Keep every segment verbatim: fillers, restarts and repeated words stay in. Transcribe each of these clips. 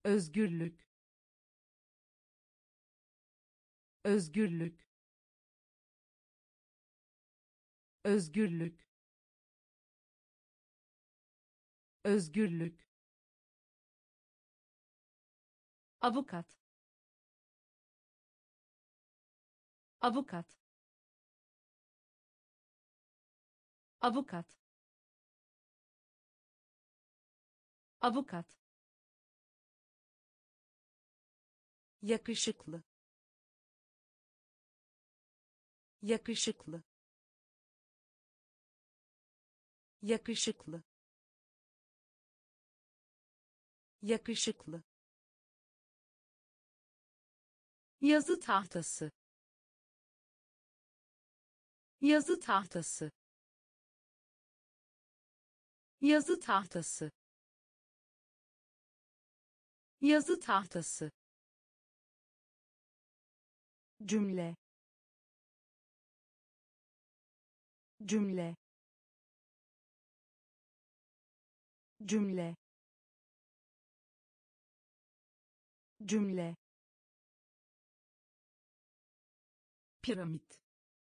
özgürlük, özgürlük, özgürlük, özgürlük, avukat, avukat, avukat, avukat, yakışıklı, yakışıklı, yakışıklı, yakışıklı, yazı tahtası, yazı tahtası, yazı tahtası, yazı tahtası, cümle, cümle, cümle, cümle, piramit,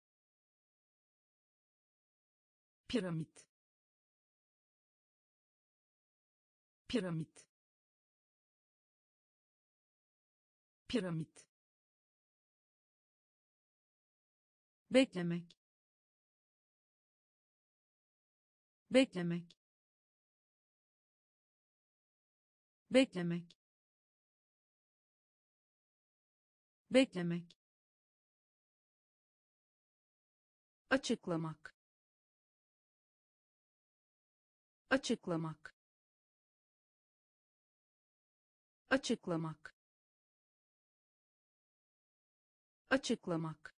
piramit, piramit, piramit, beklemek, beklemek, beklemek, beklemek, açıklamak, açıklamak, açıklamak, açıklamak,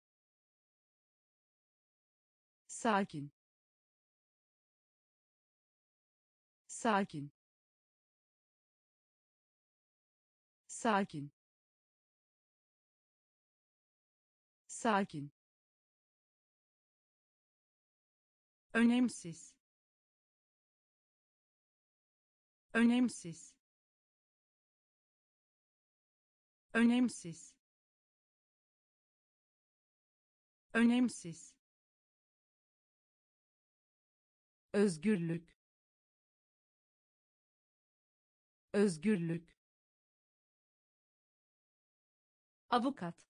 sakin, sakin, sakin, sakin, önemsiz, önemsiz, önemsiz, önemsiz, özgürlük, özgürlük, avukat,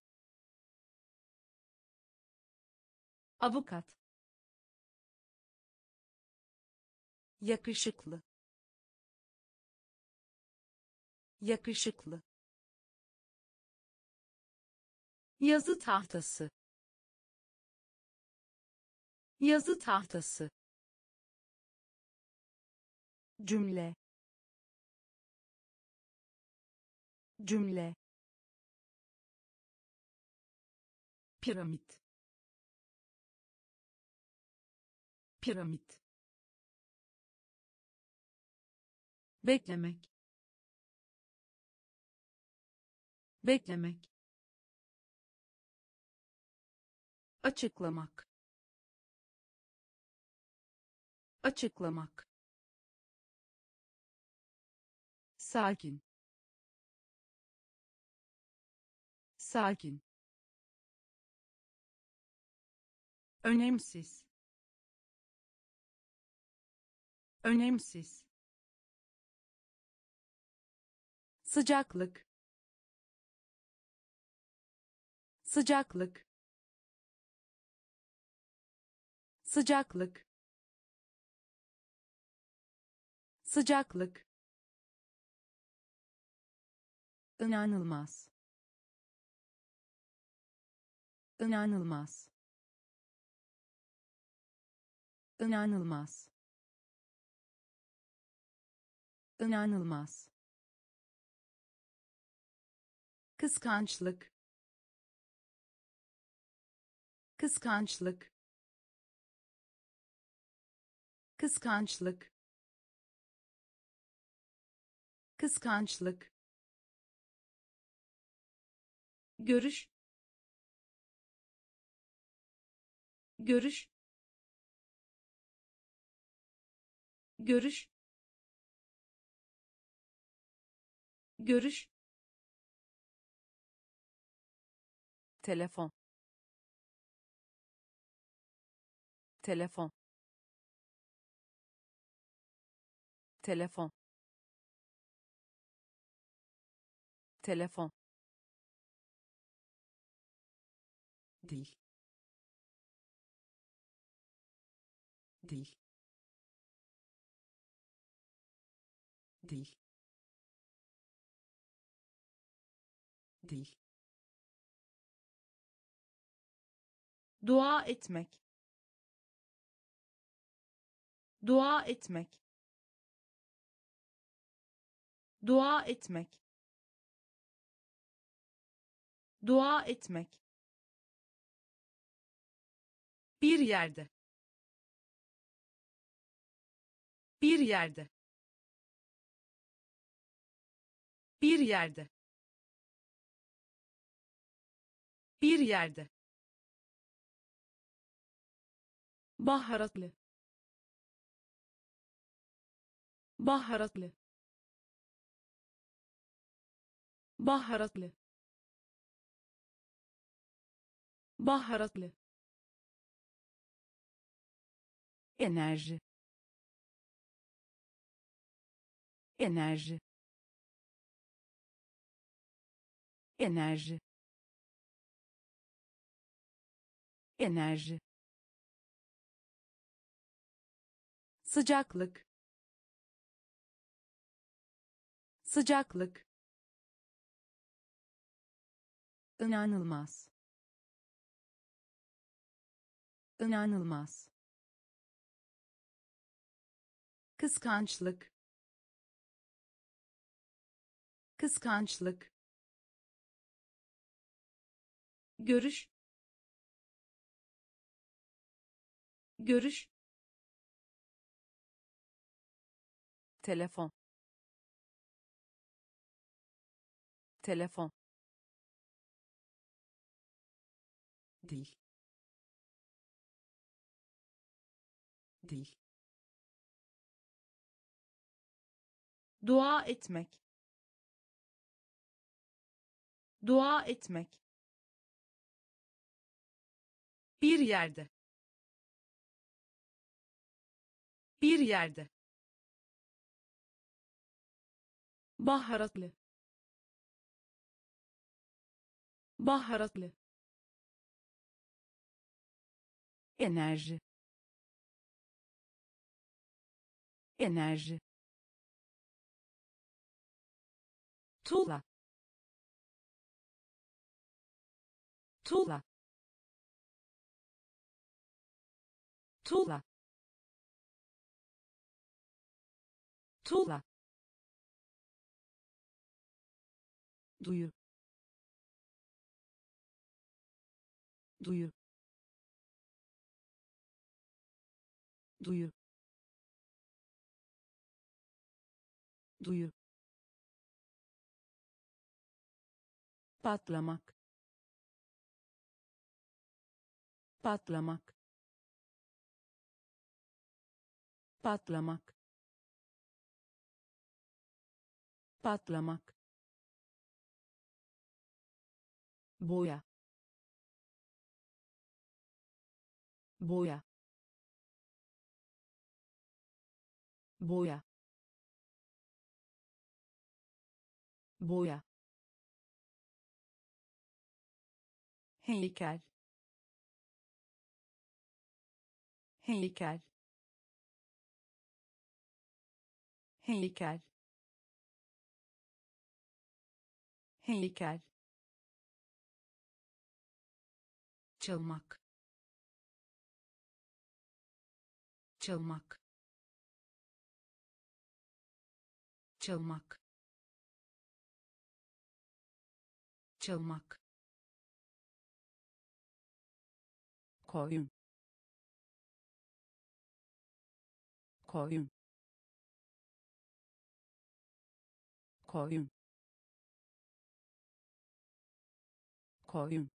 avukat, yakışıklı, yakışıklı, yazı tahtası, yazı tahtası, cümle, cümle, piramit, piramit, beklemek, beklemek, açıklamak, açıklamak, sakin, sakin, önemsiz, önemsiz, sıcaklık, sıcaklık, sıcaklık, sıcaklık, inanılmaz, inanılmaz, inanılmaz, inanılmaz, kıskançlık, kıskançlık, kıskançlık, kıskançlık, görüş, görüş, görüş, görüş, telefon, telefon, telefon, telefon, dil, dil, dil, dil, dua etmek, dua etmek, dua etmek, dua etmek, bir yerde, bir yerde, bir yerde, bir yerde, baharatlı, baharatlı, baharatlı, baharatlı, enerji, enerji, enerji, enerji, sıcaklık, sıcaklık, inanılmaz, inanılmaz, kıskançlık, kıskançlık, görüş, görüş, telefon, telefon, dil, dil, dua etmek, dua etmek, bir yerde, bir yerde, baharatlı, baharatlı, enerji, enerji, tuğla, tuğla, tuğla, tuğla, duyu, duyu, duyu, duyu, patlamak, patlamak, patlamak, patlamak, boya, boya, boya, boya, heykel, heykel, heykel, heykel, çalmak, çalmak, çalmak, çalmak, koyun, koyun, koyun, koyun,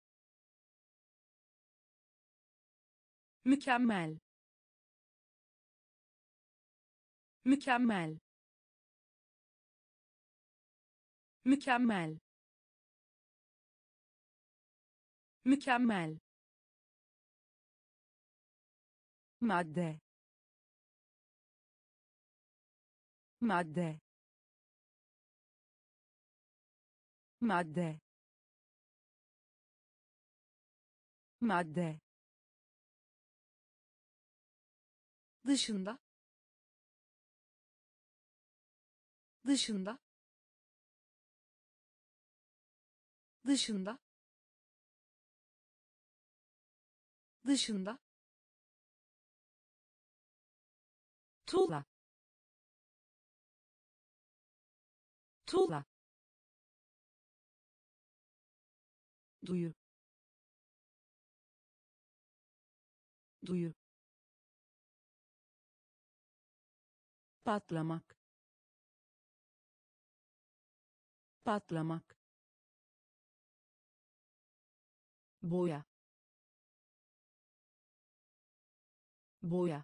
mükemmel, mükemmel, mükemmel mükemmel madde madde madde madde dışında dışında dışında dışında tuğla tuğla duyu duyu patlamak patlamak boya boya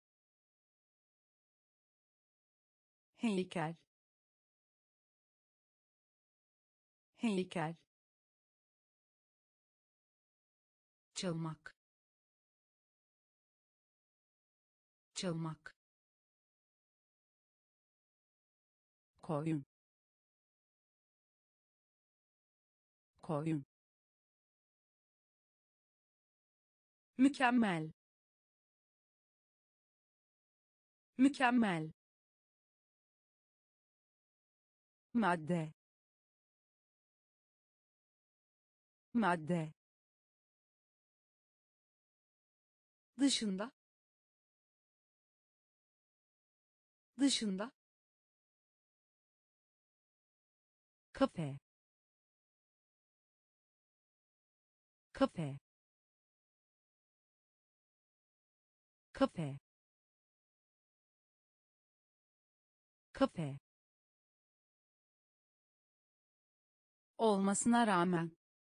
heykel heykel çalmak çalmak koyun koyun mükemmel mükemmel madde madde dışında dışında kafe kafe kafe kafe olmasına rağmen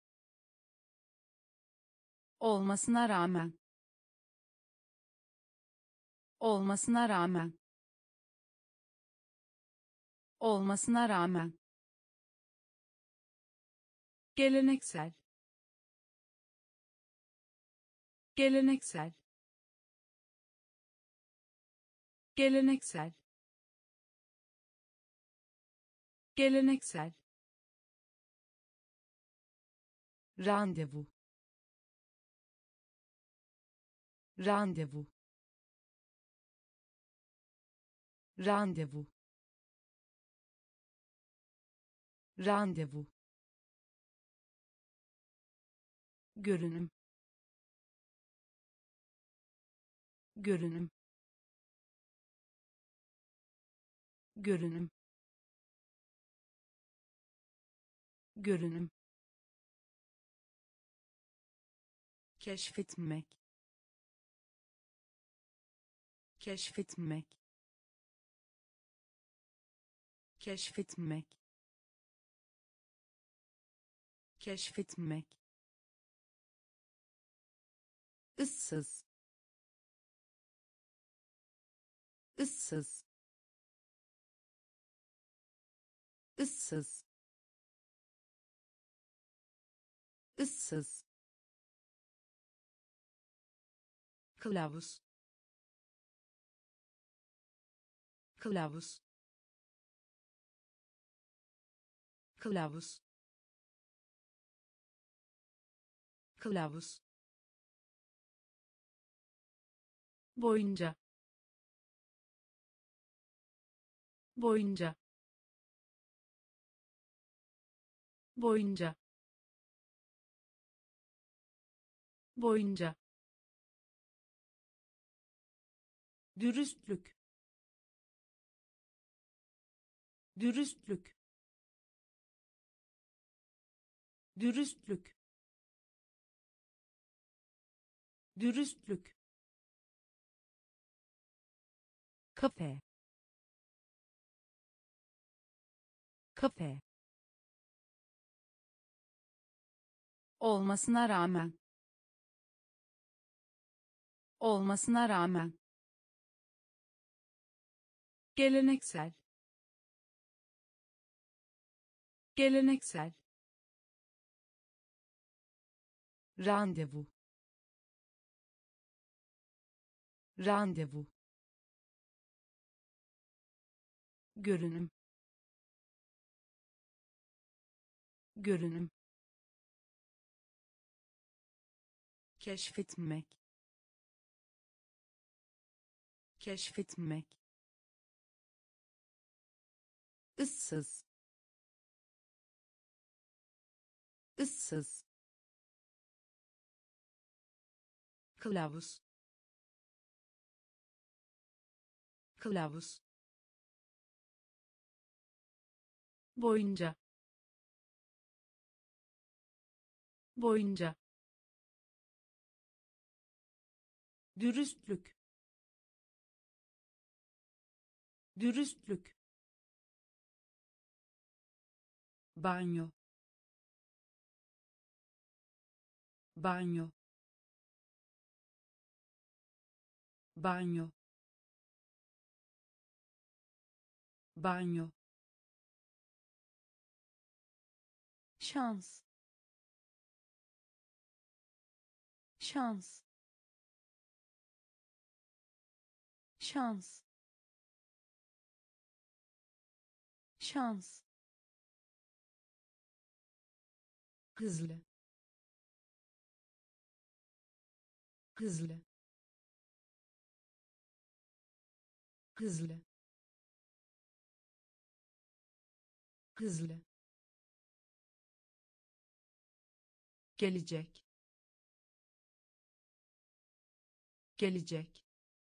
olmasına rağmen olmasına rağmen olmasına rağmen geleneksel geleneksel geleneksel geleneksel randevu randevu randevu randevu görünüm görünüm görünüm görünüm keşfetmek keşfetmek keşfetmek keşfetmek ıssız ıssız ıssız ıssız kılavuz kılavuz kılavuz kılavuz boyunca boyunca boyunca boyunca dürüstlük dürüstlük dürüstlük dürüstlük kafe kafe olmasına rağmen olmasına rağmen geleneksel geleneksel, randevu, randevu, görünüm, görünüm, keşfetmek, keşfetmek, ıssız, ıssız, kılavuz, kılavuz, boyunca, boyunca, dürüstlük, dürüstlük, banyo, banyo, banyo, banyo, şans, şans, şans, şans, hızlı, hızlı, hızlı, hızlı, gelecek, gelecek,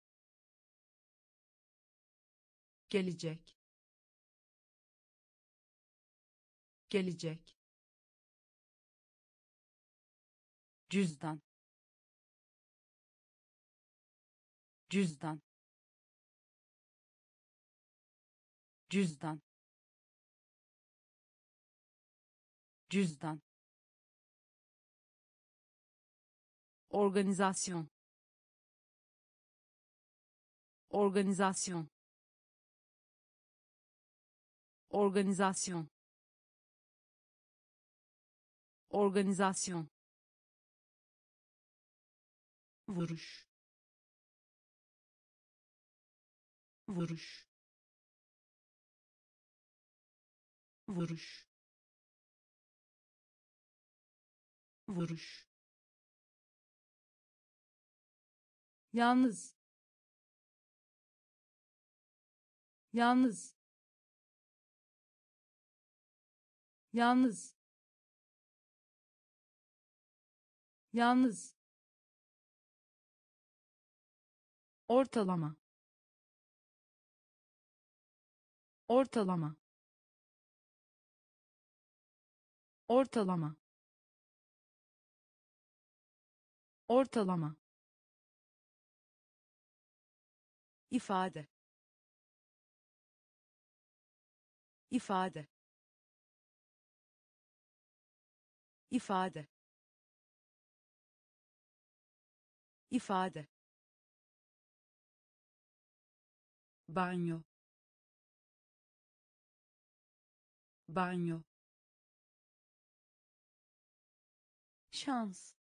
gelecek, gelecek, cüzdan, cüzdan, cüzdan, cüzdan, organizasyon, organizasyon, organizasyon, organizasyon, vuruş, vuruş, vuruş, vuruş, yalnız, yalnız, yalnız, yalnız, ortalama, ortalama, ortalama, ortalama, ifade, ifade, ifade, ifade, banyo, banyo, şans,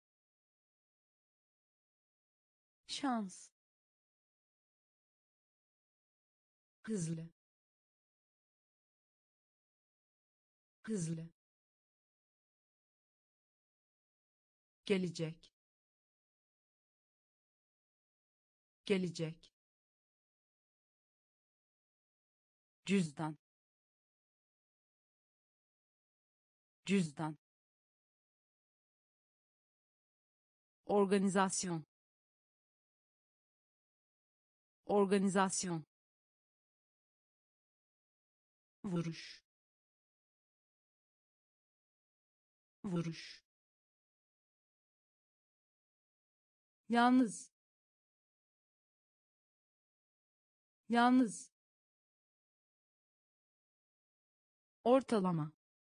şans, hızlı, hızlı, gelecek, gelecek, cüzdan, cüzdan, organizasyon, organizasyon, vuruş, vuruş, yalnız, yalnız, ortalama,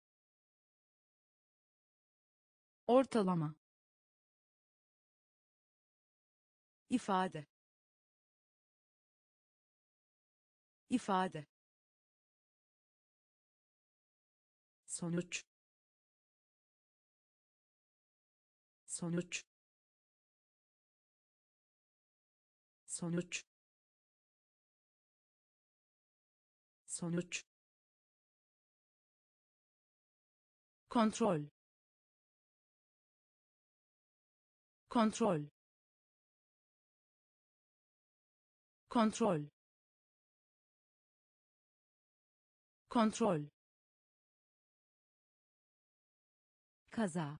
ortalama, ifade, ifade, sonuç sonuç sonuç sonuç kontrol kontrol kontrol kontrol kaza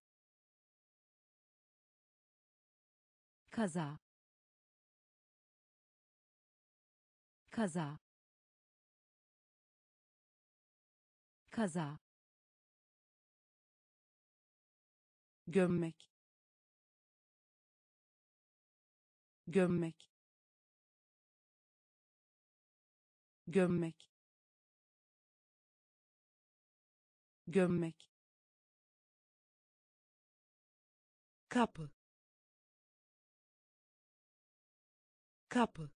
kaza kaza kaza gömmek gömmek gömmek gömmek kapı kapı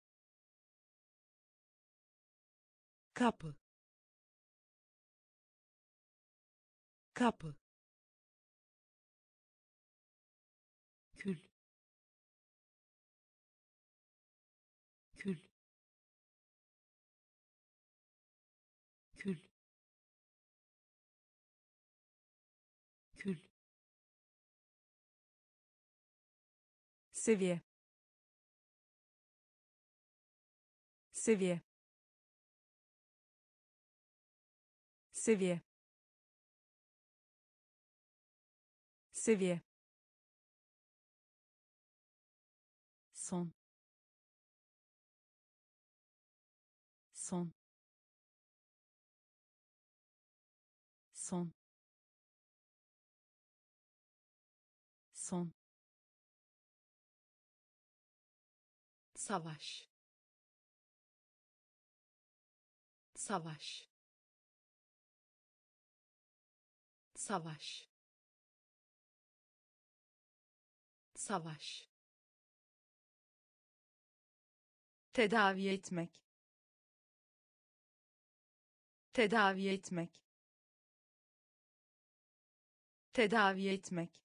kapı kapı kül kül kül kül seviye seviye seviye seviye son son son son savaş savaş savaş savaş tedavi etmek tedavi etmek tedavi etmek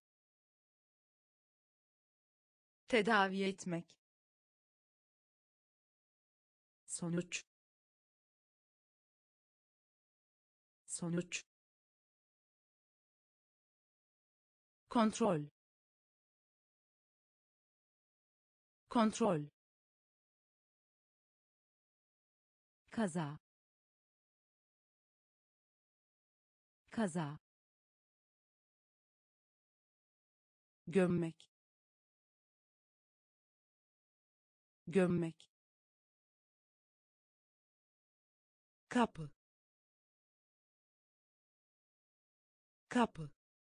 tedavi etmek sonuç sonuç kontrol kontrol kaza kaza gömmek gömmek kapı kapı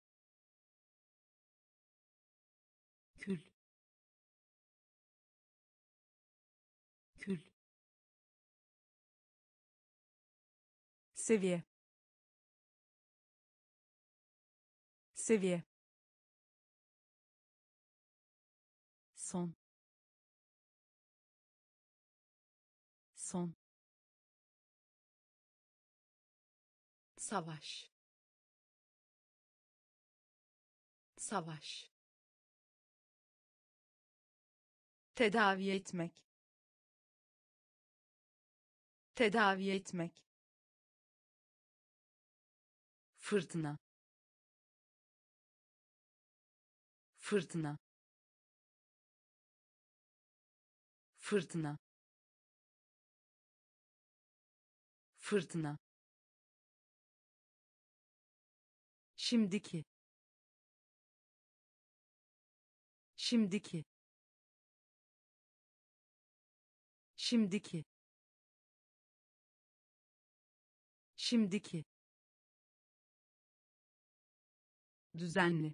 kül kül seviye seviye son son savaş savaş tedavi etmek tedavi etmek fırtına fırtına fırtına fırtına şimdiki şimdiki şimdiki şimdiki düzenli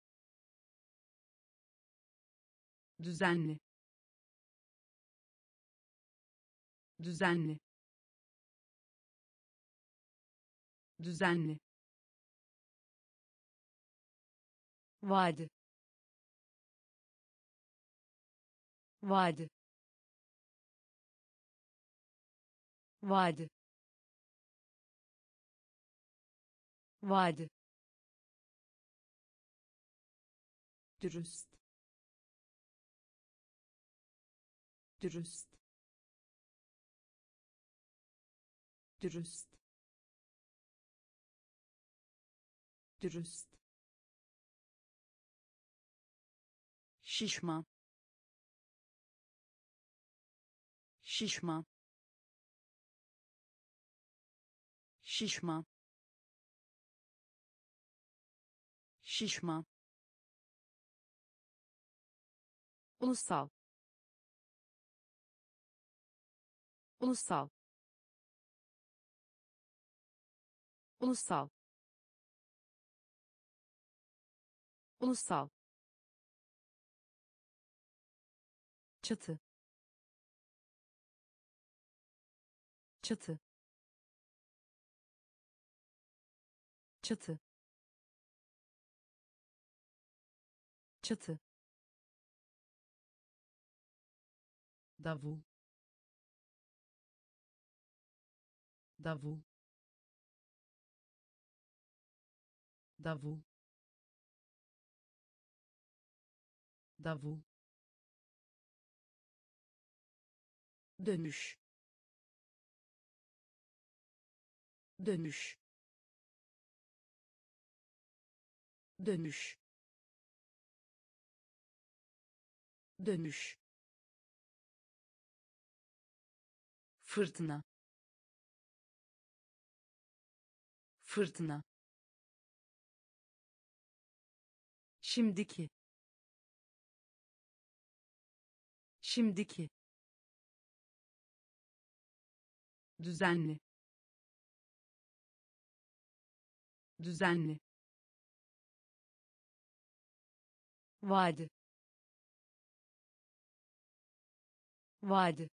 düzenli düzenli düzenli vadi vadi vadi Vadi. Dürüst. Dürüst. Dürüst. Dürüst. Şişman. Şişman. Şişman. Şişman. Ulusal. Ulusal. Ulusal. Ulusal. Çatı. Çatı. Çatı. Çatı. Davul. Davul. Davul. Davul. Dönüş. Dönüş. Dönüş. Dönüş. Fırtına. Fırtına. Şimdiki. Şimdiki. Düzenli. Düzenli. Vadi. Vadi.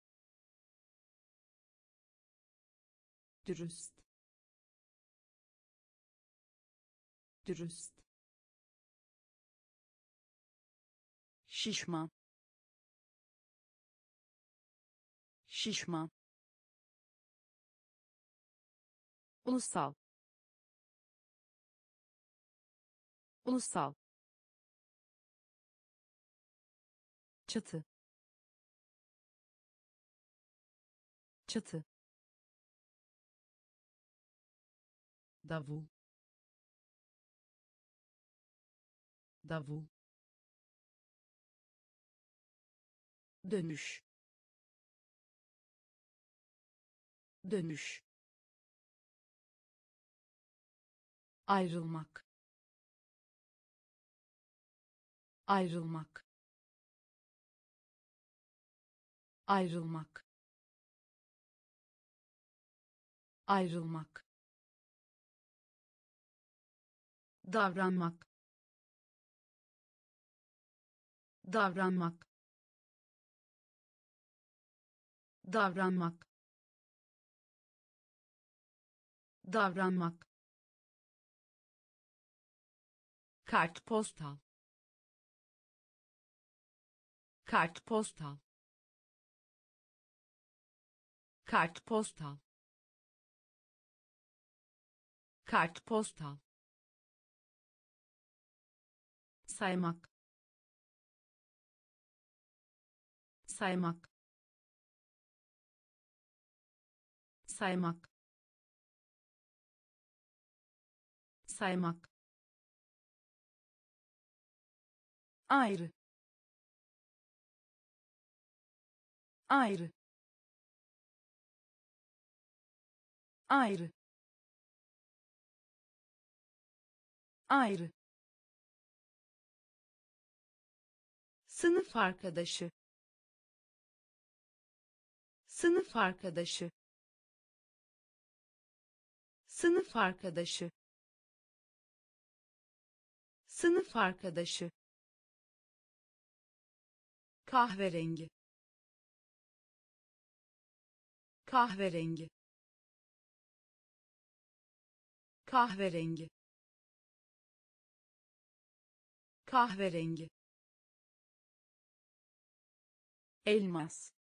Dürüst. Dürüst. Şişman. Şişman. Ulusal. Ulusal. Çatı. Çatı. Davul. Davul. Dönüş. Dönüş. Ayrılmak. Ayrılmak. Ayrılmak. Ayrılmak. Davranmak. Davranmak. Davranmak. Davranmak. Kartpostal. Kartpostal. Kartpostal. Kartpostal. Saymak. Saymak. Saymak. Saymak. Ayrı. Ayrı. Ayrı. Ayrı. Sınıf arkadaşı. Sınıf arkadaşı. Sınıf arkadaşı. Sınıf arkadaşı. Kahverengi. Kahverengi. Kahverengi. Kahverengi. Elmas.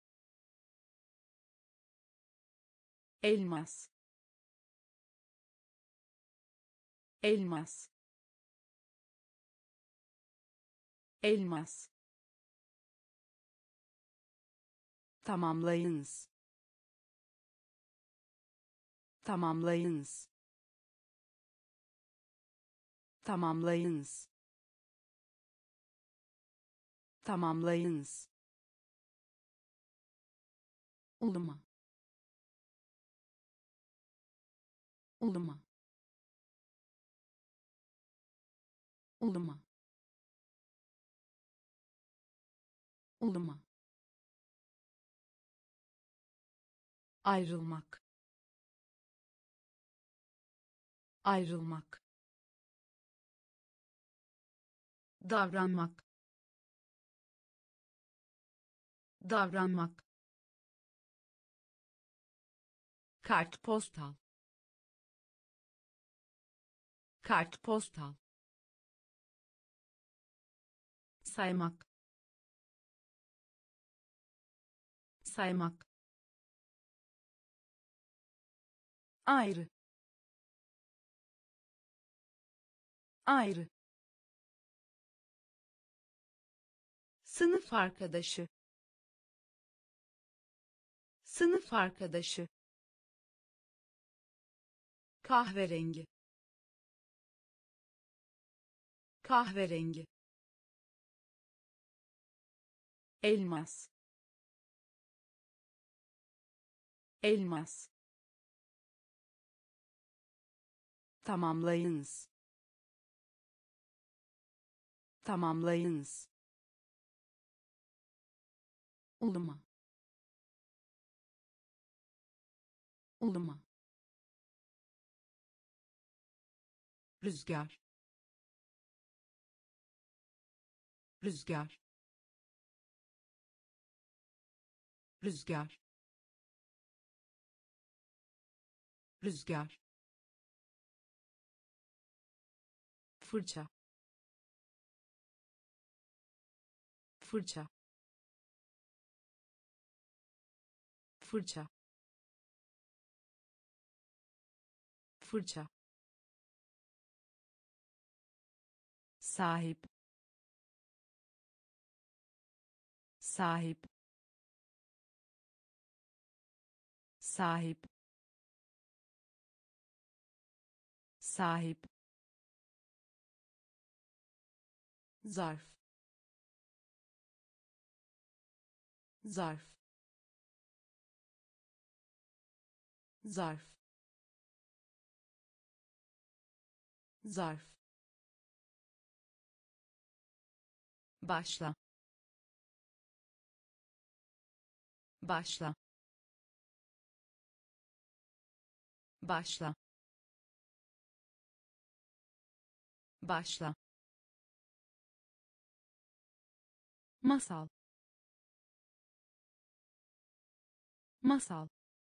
Elmas. elmas, elmas, Tamamlayınız. Tamamlayınız. Tamamlayınız. Tamamlayınız. Uluma. Uluma. Uluma. Uluma. Ayrılmak. Ayrılmak. davranmak, davranmak, kartpostal, kartpostal, saymak, saymak, Ayrı. Ayrı. sınıf arkadaşı, sınıf arkadaşı, kahverengi, kahverengi, elmas, elmas, Tamamlayınız. Tamamlayınız. Uluma. Uluma. rüzgar, rüzgar, rüzgar, rüzgar, fırça, fırça, fırça, fırça, Sahip. Sahip. Sahip. Sahip. zarf, zarf, zarf, zarf, başla, başla, başla, başla, Masal. Masal.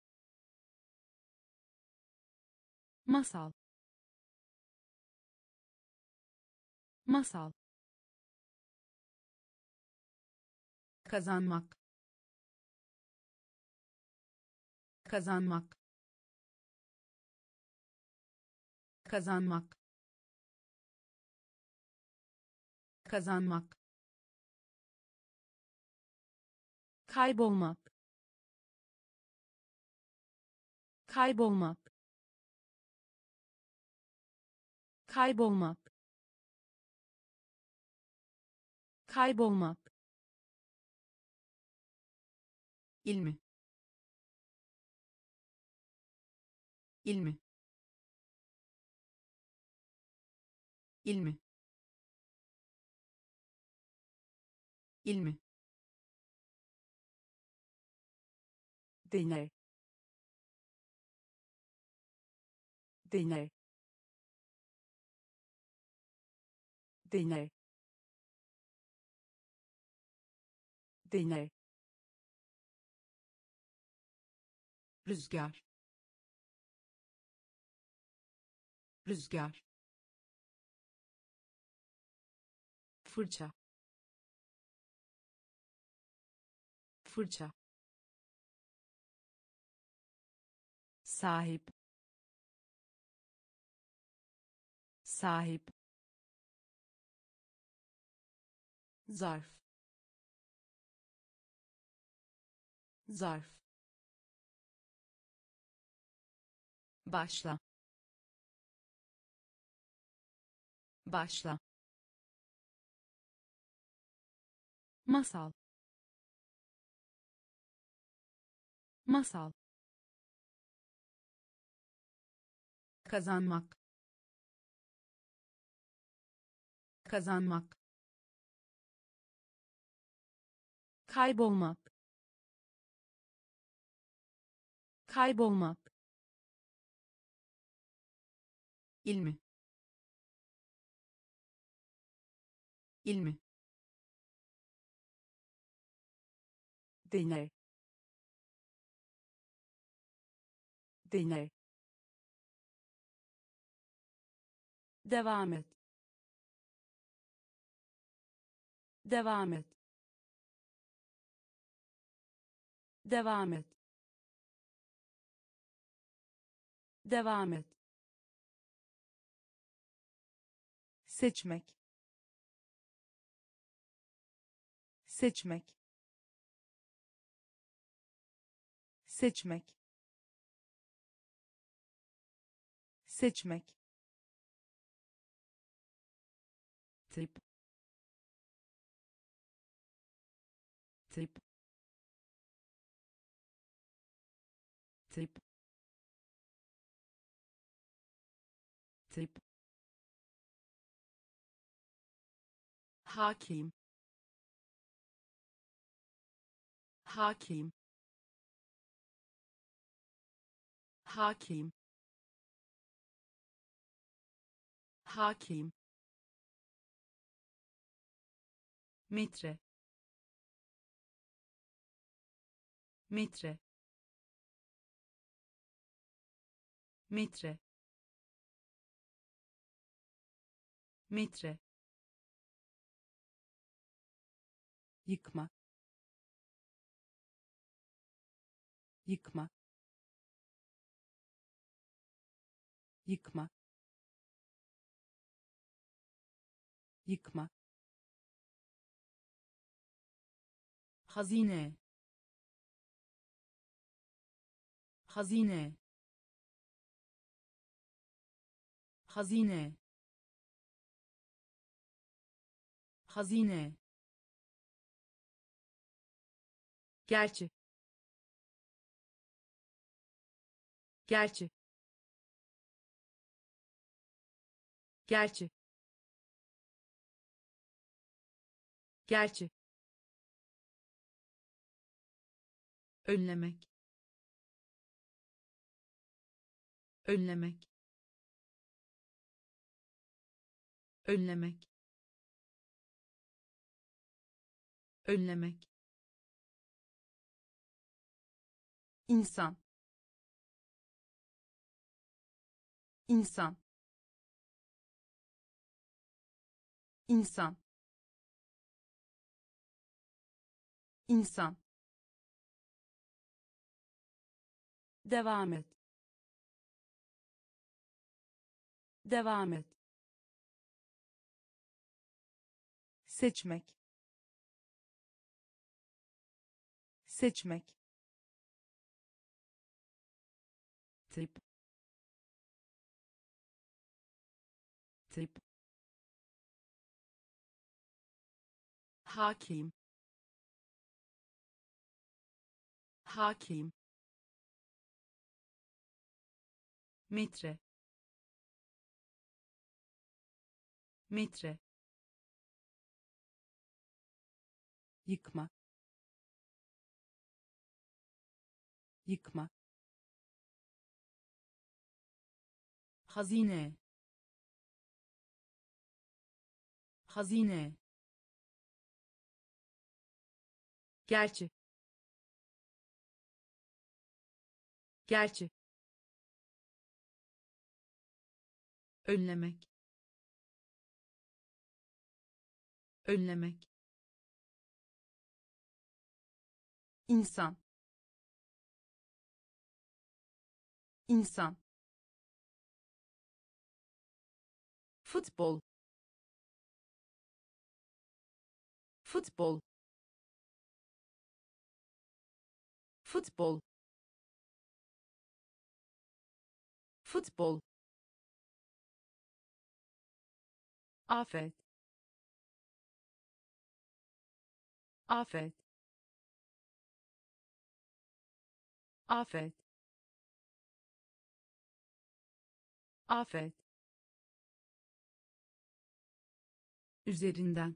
Masal. Masal. kazanmak, kazanmak, kazanmak, kazanmak, Kaybolmak. Kaybolmak. Kaybolmak. Kaybolmak. ilmi, ilmi, ilmi, ilmi, Deney. Deney. Deney. Deney. rüzgar, rüzgar, fırça, fırça, Sahip. sahip, zarf, zarf, başla, başla, masal, masal, kazanmak, kazanmak, kaybolmak, kaybolmak, ilmi, ilmi, deney, deney, devam et, devam et, devam et, devam et, seçmek, seçmek, seçmek, seçmek, tip, tip, tip, tip, hakim, hakim, hakim, hakim, metre, metre, metre, metre, yıkma, yıkma, yıkma, yıkma, hazine, hazine, hazine, hazine, gerçi, gerçi, gerçi, gerçi, önlemek, önlemek, önlemek, önlemek, insan, insan, insan, insan, devam et, devam et, seçmek, seçmek, tip, tip, hakim, hakim, metre, metre, yıkma, yıkma, hazine, hazine, gerçi, gerçi, önlemek, önlemek, insan, insan, futbol futbol futbol futbol afet afet afet afet üzerinden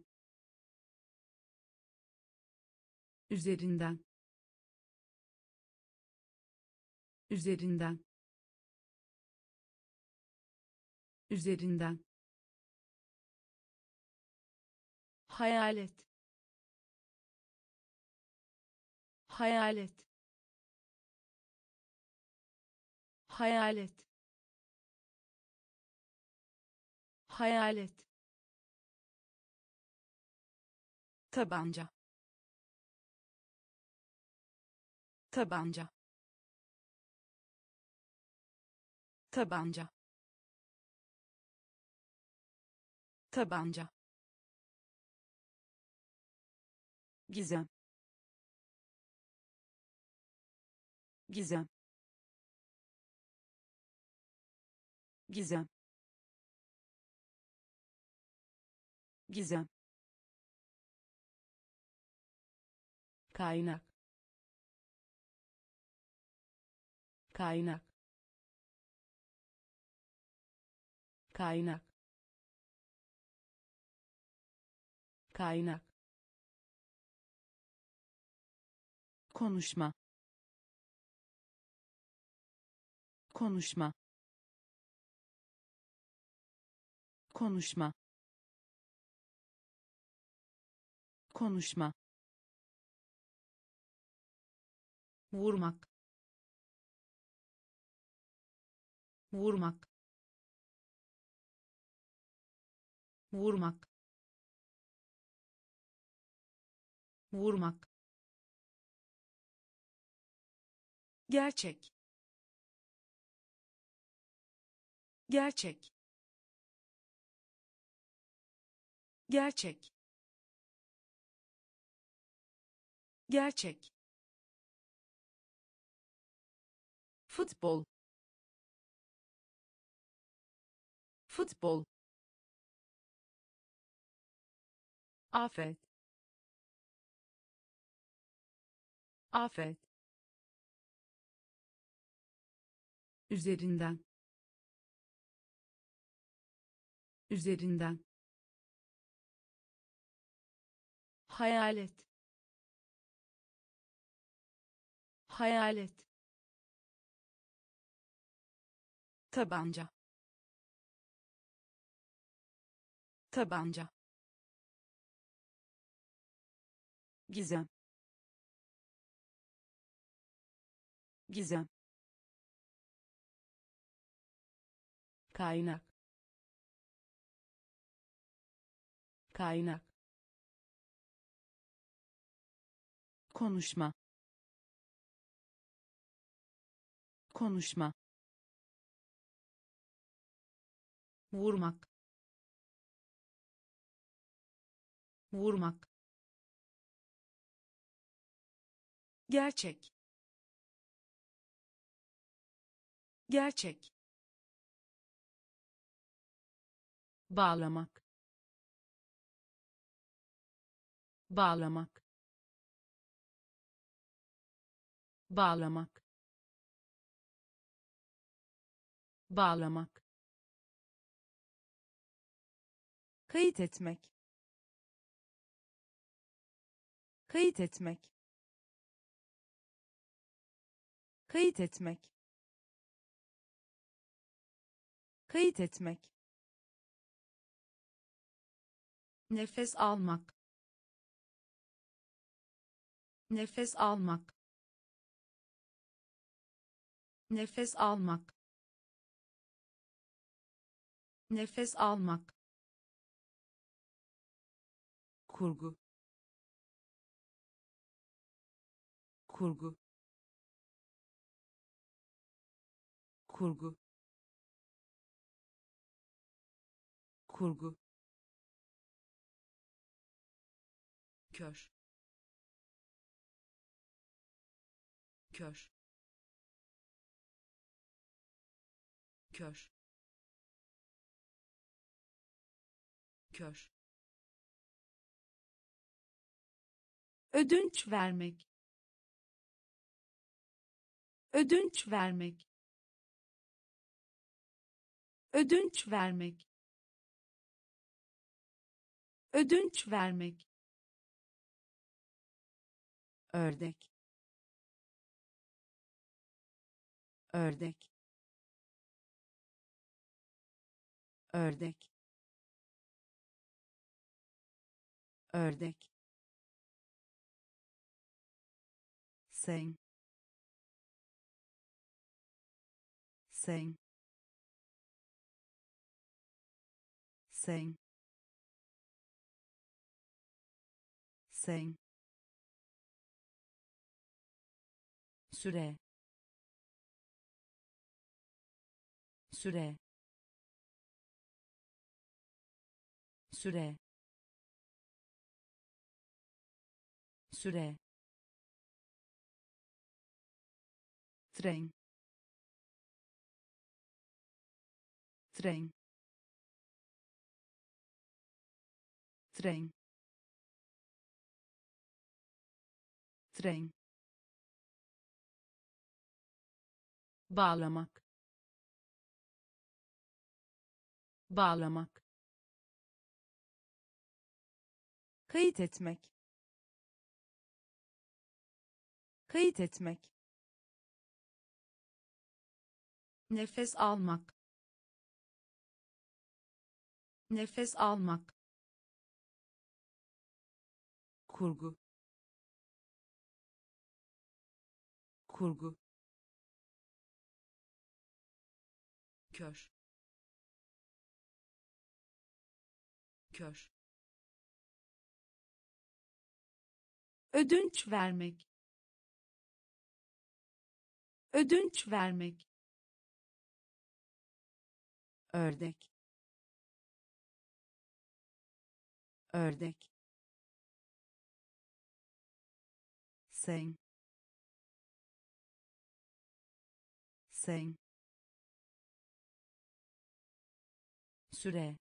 üzerinden üzerinden üzerinden hayalet hayalet hayalet hayalet tabanca tabanca tabanca tabanca gizem gizem gizem gizem kaynak kaynak kaynak kaynak konuşma konuşma konuşma konuşma vurmak vurmak vurmak vurmak gerçek gerçek gerçek gerçek futbol futbol afet afet üzerinden üzerinden hayalet hayalet tabanca tabanca gizem gizem kaynak kaynak konuşma konuşma vurmak vurmak gerçek gerçek bağlamak bağlamak bağlamak bağlamak kayıt etmek kayıt etmek kayıt etmek kayıt etmek nefes almak nefes almak nefes almak nefes almak kurgu kurgu kurgu kurgu, kör, kör, kör, kör, ödünç vermek, ödünç vermek, ödünç vermek, ödünç vermek, ördek, ördek, ördek, ördek, sen, sen, sen, sen, süre, süre, süre, süre, tren, tren, tren, tren, bağlamak, bağlamak, kayıt etmek, kayıt etmek, nefes almak, nefes almak, kurgu, kurgu, kör, kör, ödünç vermek, ödünç vermek, ördek, ördek, sen, sen, süre,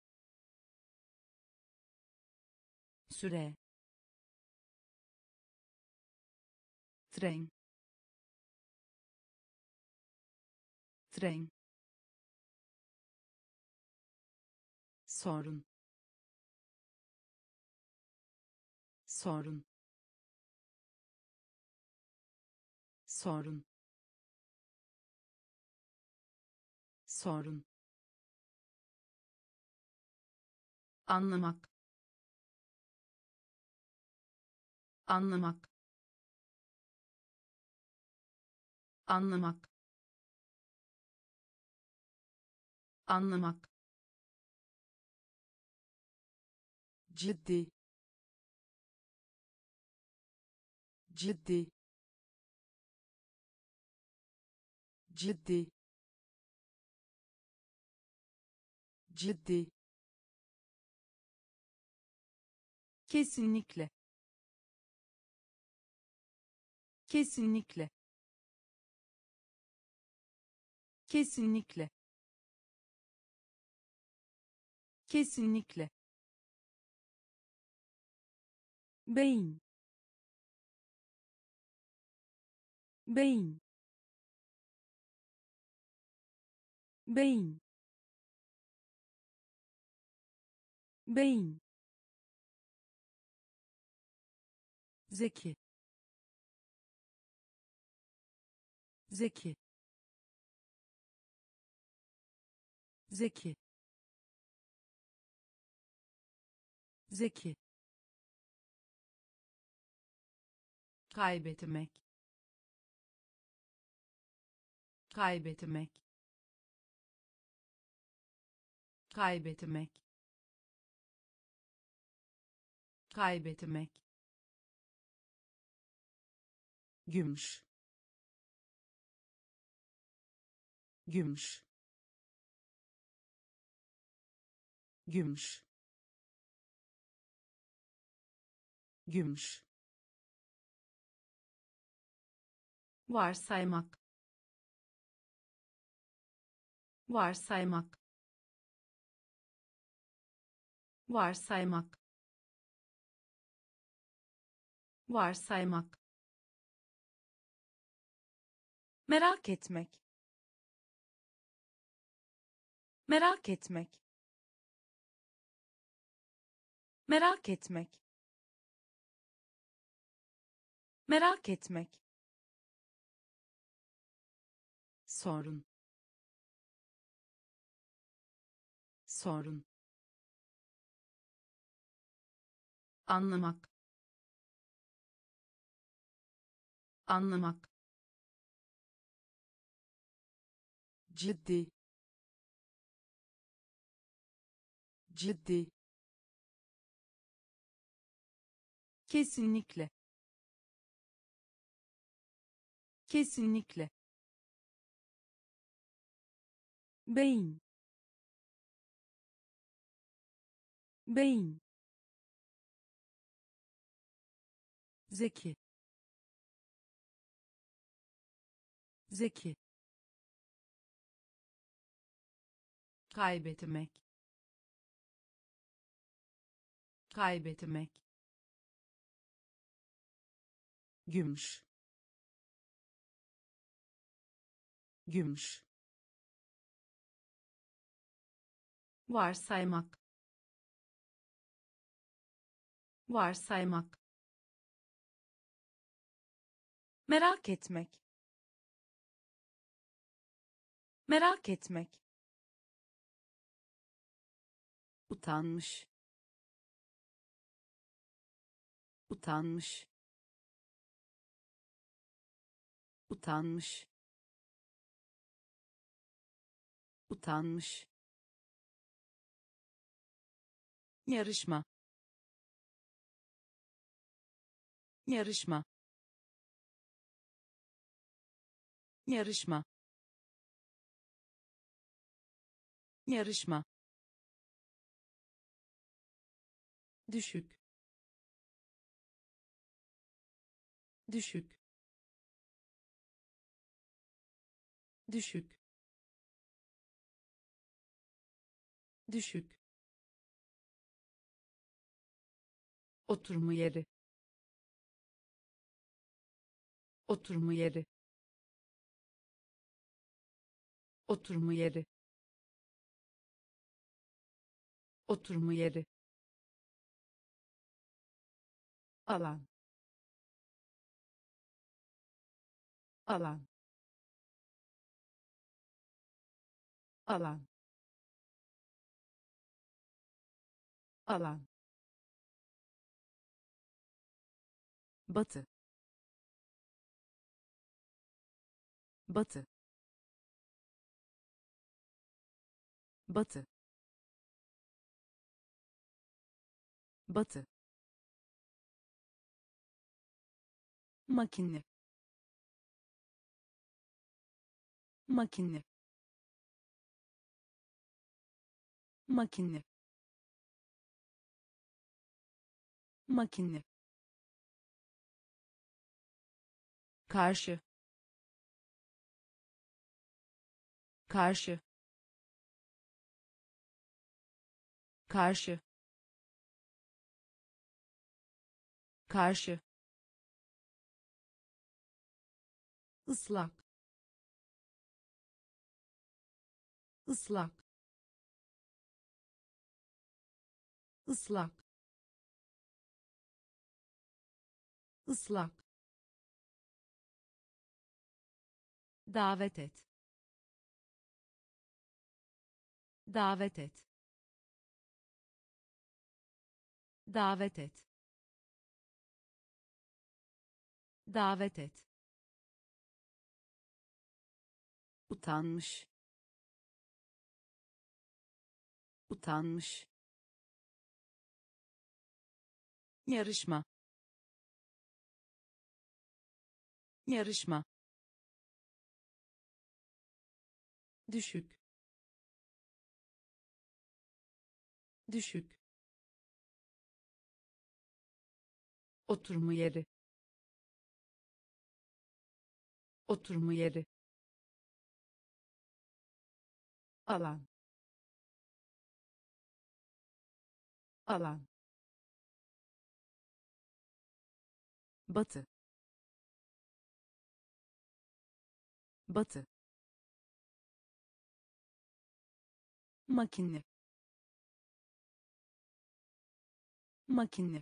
süre, tren, tren, sorun, sorun, sorun, sorun, anlamak, anlamak, anlamak, anlamak, ciddi, ciddi, ciddi, ciddi, kesinlikle, kesinlikle, kesinlikle, kesinlikle, beyin, beyin, beyin, beyin, zeki, zeki, zeki, zeki, kaybetmek, kaybetmek, kaybetmek, kaybetmek, gümüş, gümüş, Gümüş. Gümüş. Varsaymak. Varsaymak. Varsaymak. Varsaymak. Merak etmek. Merak etmek. Merak etmek. Merak etmek. Sorun. Sorun. Anlamak. Anlamak. Ciddi. Ciddi. Kesinlikle. Kesinlikle. Beyin. Beyin. Zeki. Zeki. Kaybetmek. Kaybetmek. Gümüş. Gümüş. Varsaymak. Varsaymak. Merak etmek. Merak etmek. Utanmış. Utanmış. Utanmış. Utanmış. Yarışma. Yarışma. Yarışma. Yarışma. Düşük. Düşük. Düşük. Düşük. Oturma yeri. Oturma yeri. Oturma yeri. Oturma yeri. Alan. Alan. Alan. Alan. Batı. Batı. Batı. Batı. Makine. Makine. Makine. Makine. Karşı. Karşı. Karşı. Karşı. Islak. Islak. Islak. Islak. Davet et. Davet et. Davet et. Davet et. Utanmış. Utanmış. Yarışma. Yarışma. Düşük. düşük, oturma yeri, oturma yeri, alan, alan, batı, batı, makine, makine,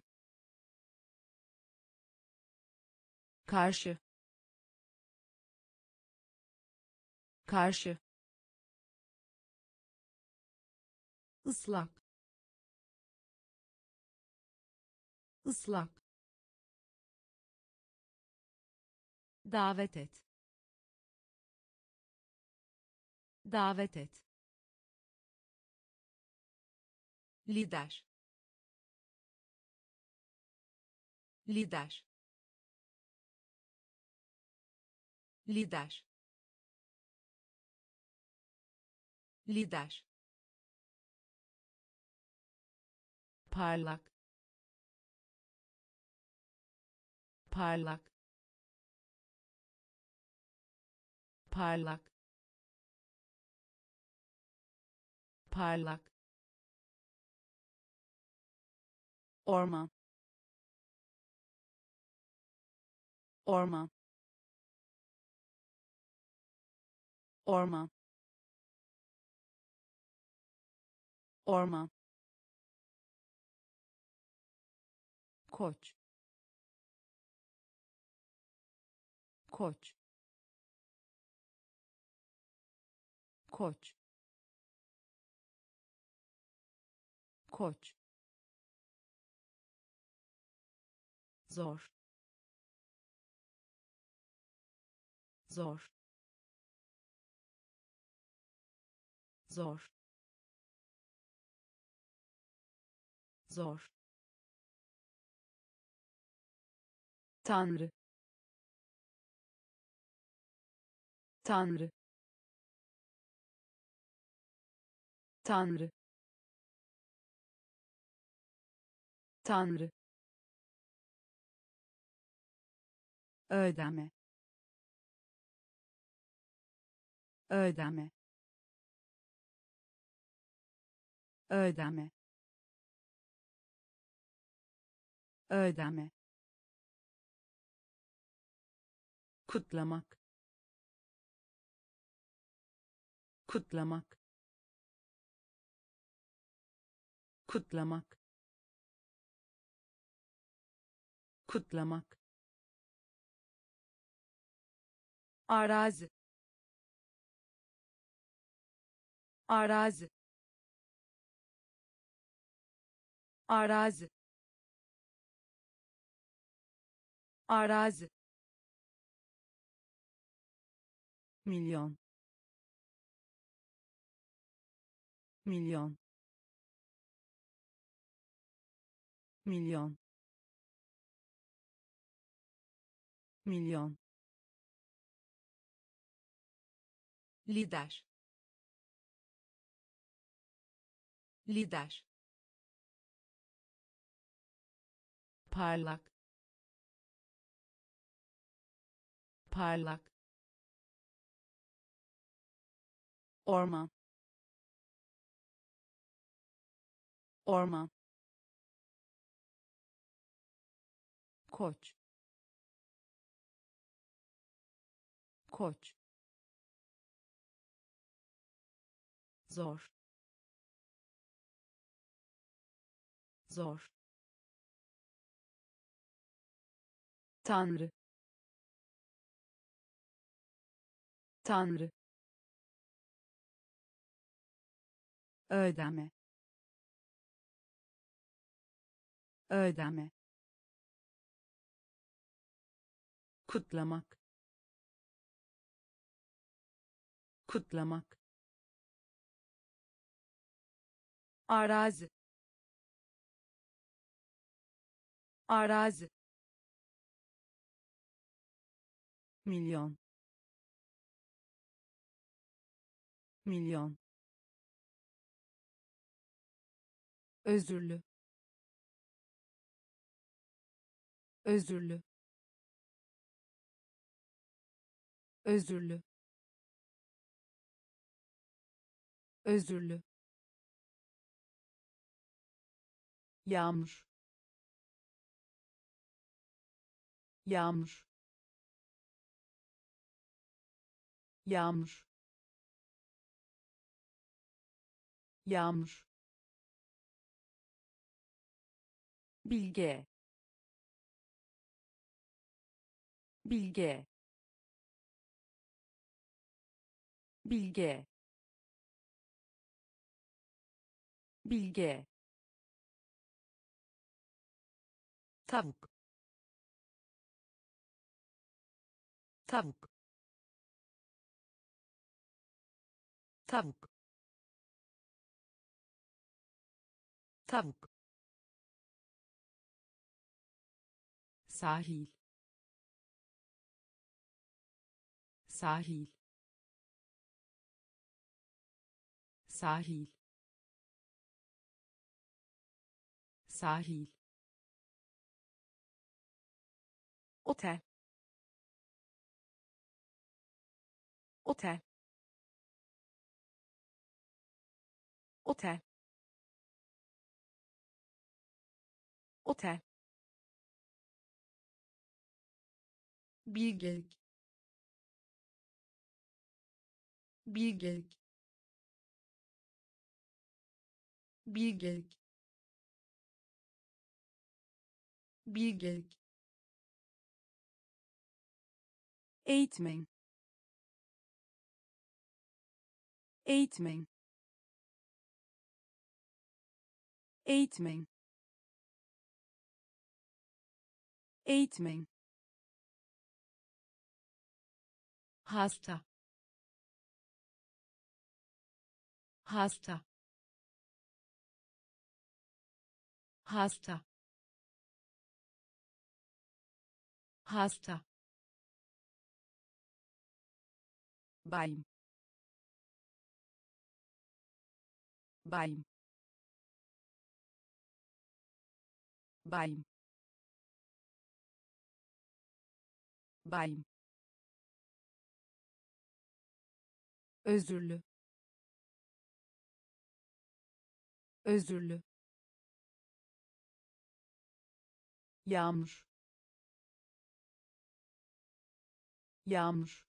karşı, karşı, ıslak, ıslak, davet et, davet et, lider, lider, lider, lider, parlak, parlak, parlak, parlak, orman, orman, orman, orman, koç, koç, koç, koç, zor, zor, zor, zor, Tanrı, Tanrı, Tanrı, Tanrı, ödeme, ödeme, ödeme, ödeme, kutlamak, kutlamak, kutlamak, kutlamak, arazi, arazi, arazi, arazi, milyon, milyon, milyon, milyon, lider, lider, parlak, parlak, orman, orman, koç, koç, zor, zor, Tanrı, Tanrı, ödeme, ödeme, kutlamak, kutlamak, arazi, arazi, milyon, milyon, özürlü, özürlü, özürlü, özürlü, yağmur, yağmur, yağmur, yağmur, bilge, bilge, bilge, bilge, tavuk, tavuk, tavuk, tavuk, sahil, sahil, sahil, sahil, otel, otel, otel, otel, bilgelik, bilgelik, bilgelik, bilgelik, eğitmen, eğitmen, eğitmen, eğitmen, hasta, hasta, hasta, hasta, bayım, bayım, bayım, bayım, özürlü, özürlü, yağmur, yağmur,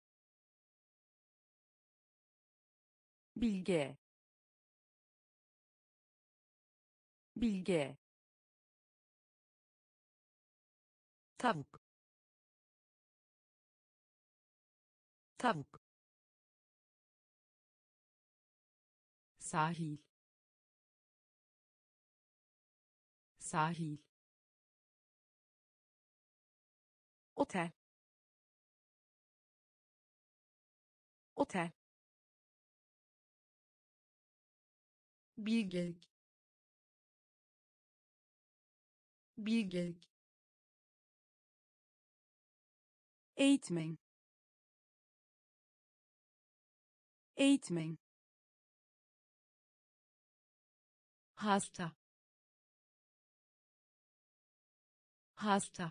bilge, bilge, tavuk, tavuk, sahil, sahil, otel, otel, bilgelik, bilgelik, eğitmen, eğitmen, hasta, hasta,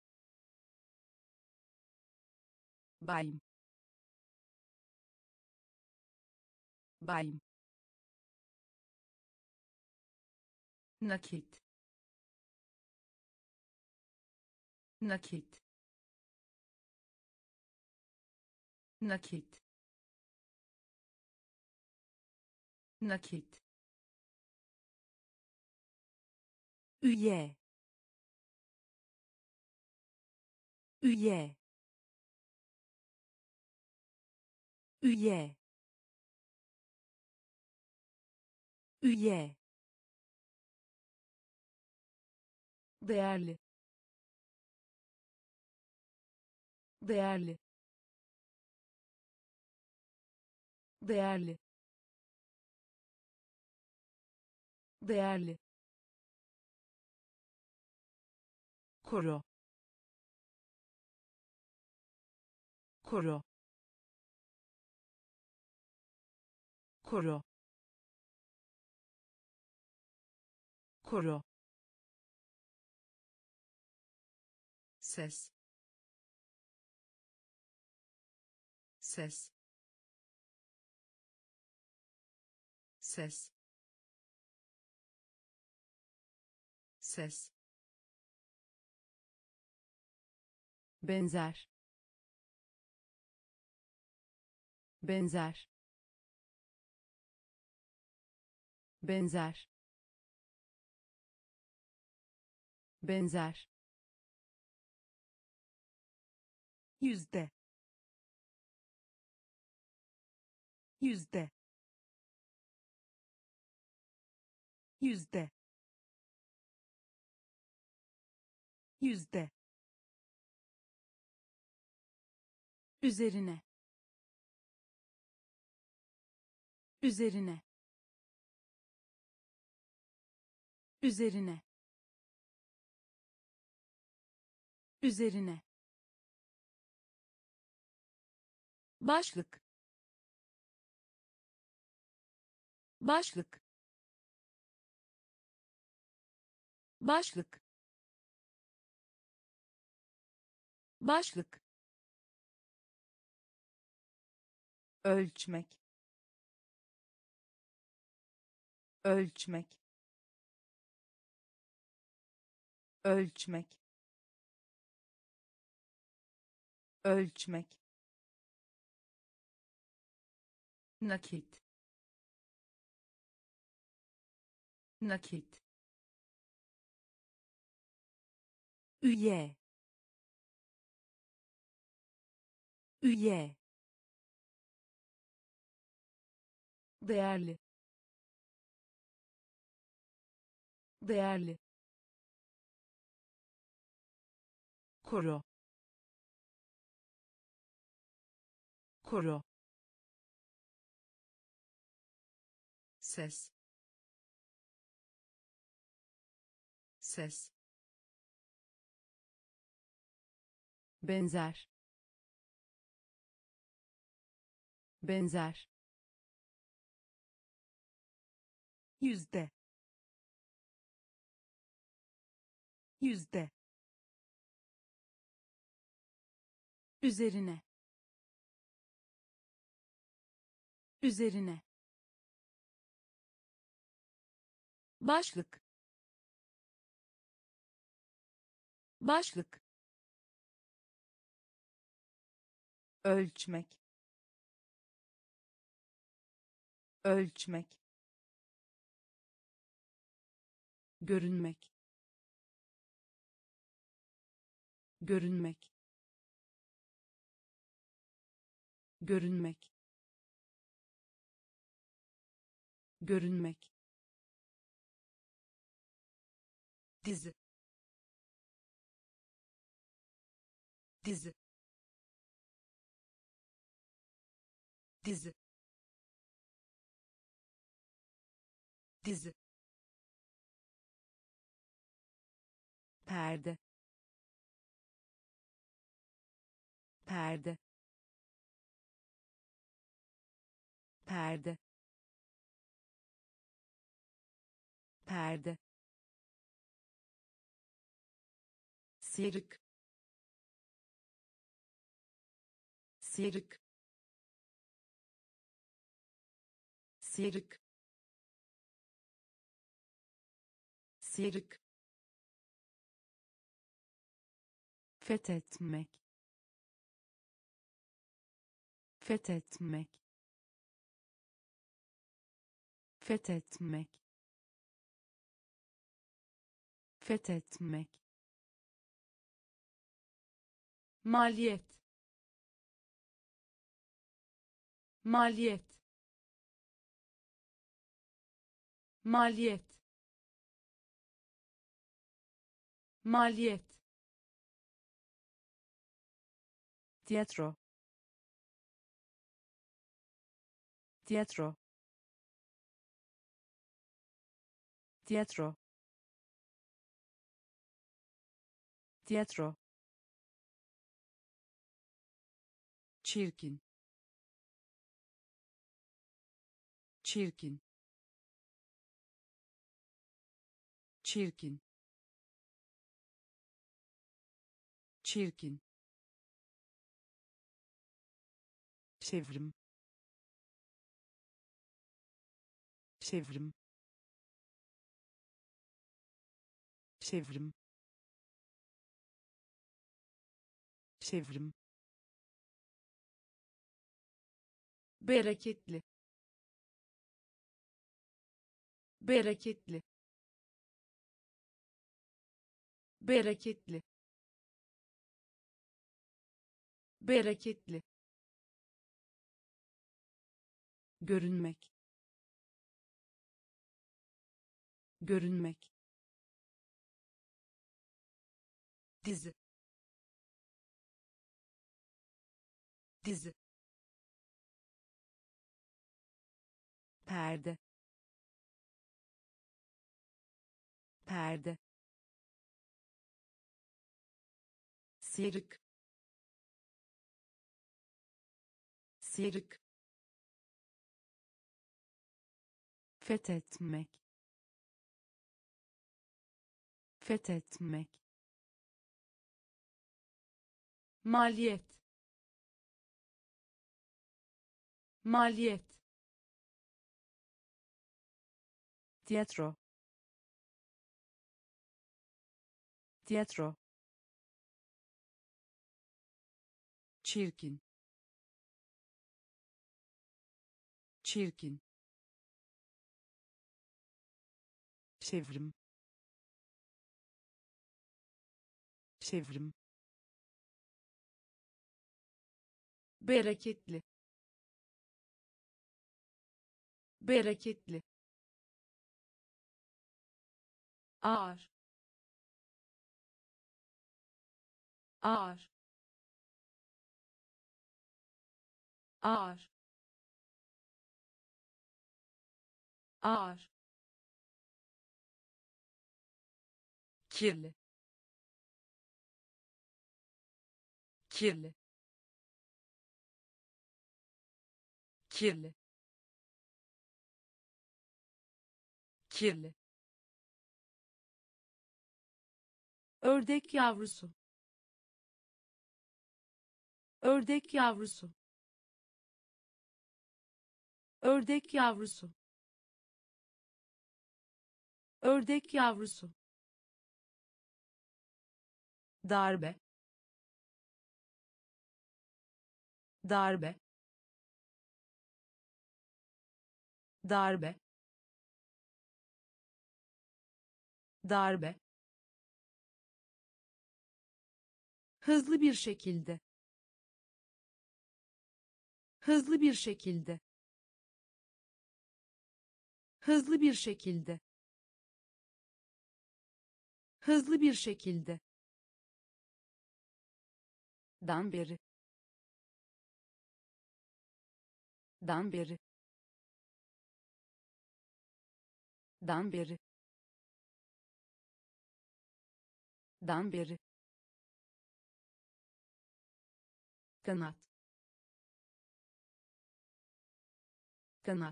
bayım, bayım, nakit, nakit, nakit, nakit, üye, üye, üye, üye, değerli, değerli, değerli, değerli, koro, koro, koro, Koro. Ses. Ses. Ses. Ses. Benzer. Benzer. Benzer. Benzer. Yüzde. Yüzde. Yüzde. Yüzde. Üzerine. Üzerine. Üzerine. Üzerine. Başlık. Başlık. Başlık. Başlık. Ölçmek. Ölçmek. Ölçmek. Ölçmek. Nakit. Nakit. Üye. Üye. Değerli. Değerli. Koro. Koro. Ses. Ses. Benzer. Benzer. Yüzde. Yüzde. Üzerine. Üzerine. Başlık. Başlık. Ölçmek. Ölçmek. Görünmek. Görünmek. Görünmek. Görünmek. Dizi. Dizi. Dizi. Dizi. Perde. Perde. Perde. Perde. Sıyrık. Sıyrık. Sıyrık. Sıyrık. Fethetmek. Fethetmek. Fethetmek. Fethetmek. Maliyet. Maliyet. Maliyet. Maliyet. Tiyatro. Tiyatro. Tiyatro. Tiyatro. Çirkin. Çirkin. çirkin, çirkin, çevrim, çevrim, çevrim, çevrim, bereketli, bereketli, bereketli, bereketli, görünmek, görünmek, dizi, dizi, perde, perde, sıyrık, sıyrık, fethetmek, fethetmek, maliyet, maliyet, tiyatro, tiyatro, çirkin, çirkin, çevrim, çevrim, bereketli, bereketli, ağır, ağır, ağır, ağır, kirli, kirli, kirli, kirli, ördek yavrusu, ördek yavrusu, ördek yavrusu, ördek yavrusu, darbe, darbe, darbe, darbe, hızlı bir şekilde, hızlı bir şekilde, hızlı bir şekilde, hızlı bir şekilde, dan beri, dan beri, dan beri, dan beri, kanat, kanat,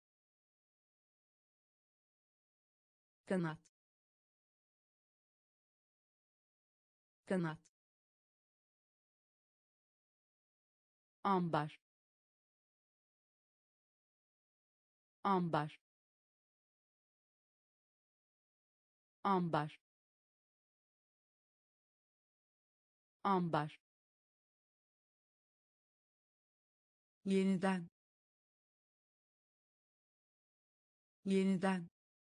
kanat, kanat, ambar, ambar, ambar, ambar, yeniden, yeniden,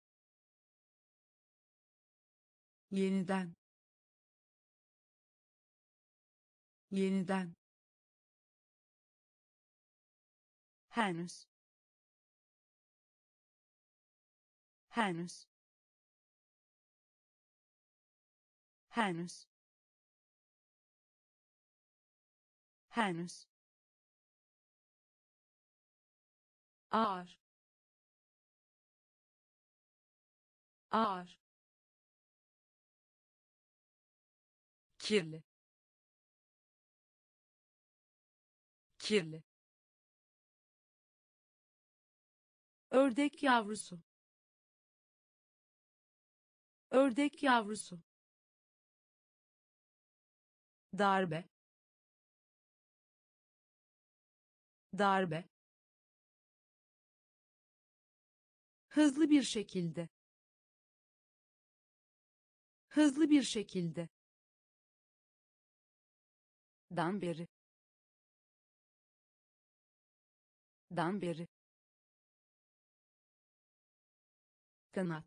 yeniden, yeniden, henüz, henüz, henüz, henüz, ağır, ağır, kirli, kirli, ördek yavrusu, ördek yavrusu, darbe, darbe, hızlı bir şekilde, hızlı bir şekilde, dan beri, dan beri, kanat,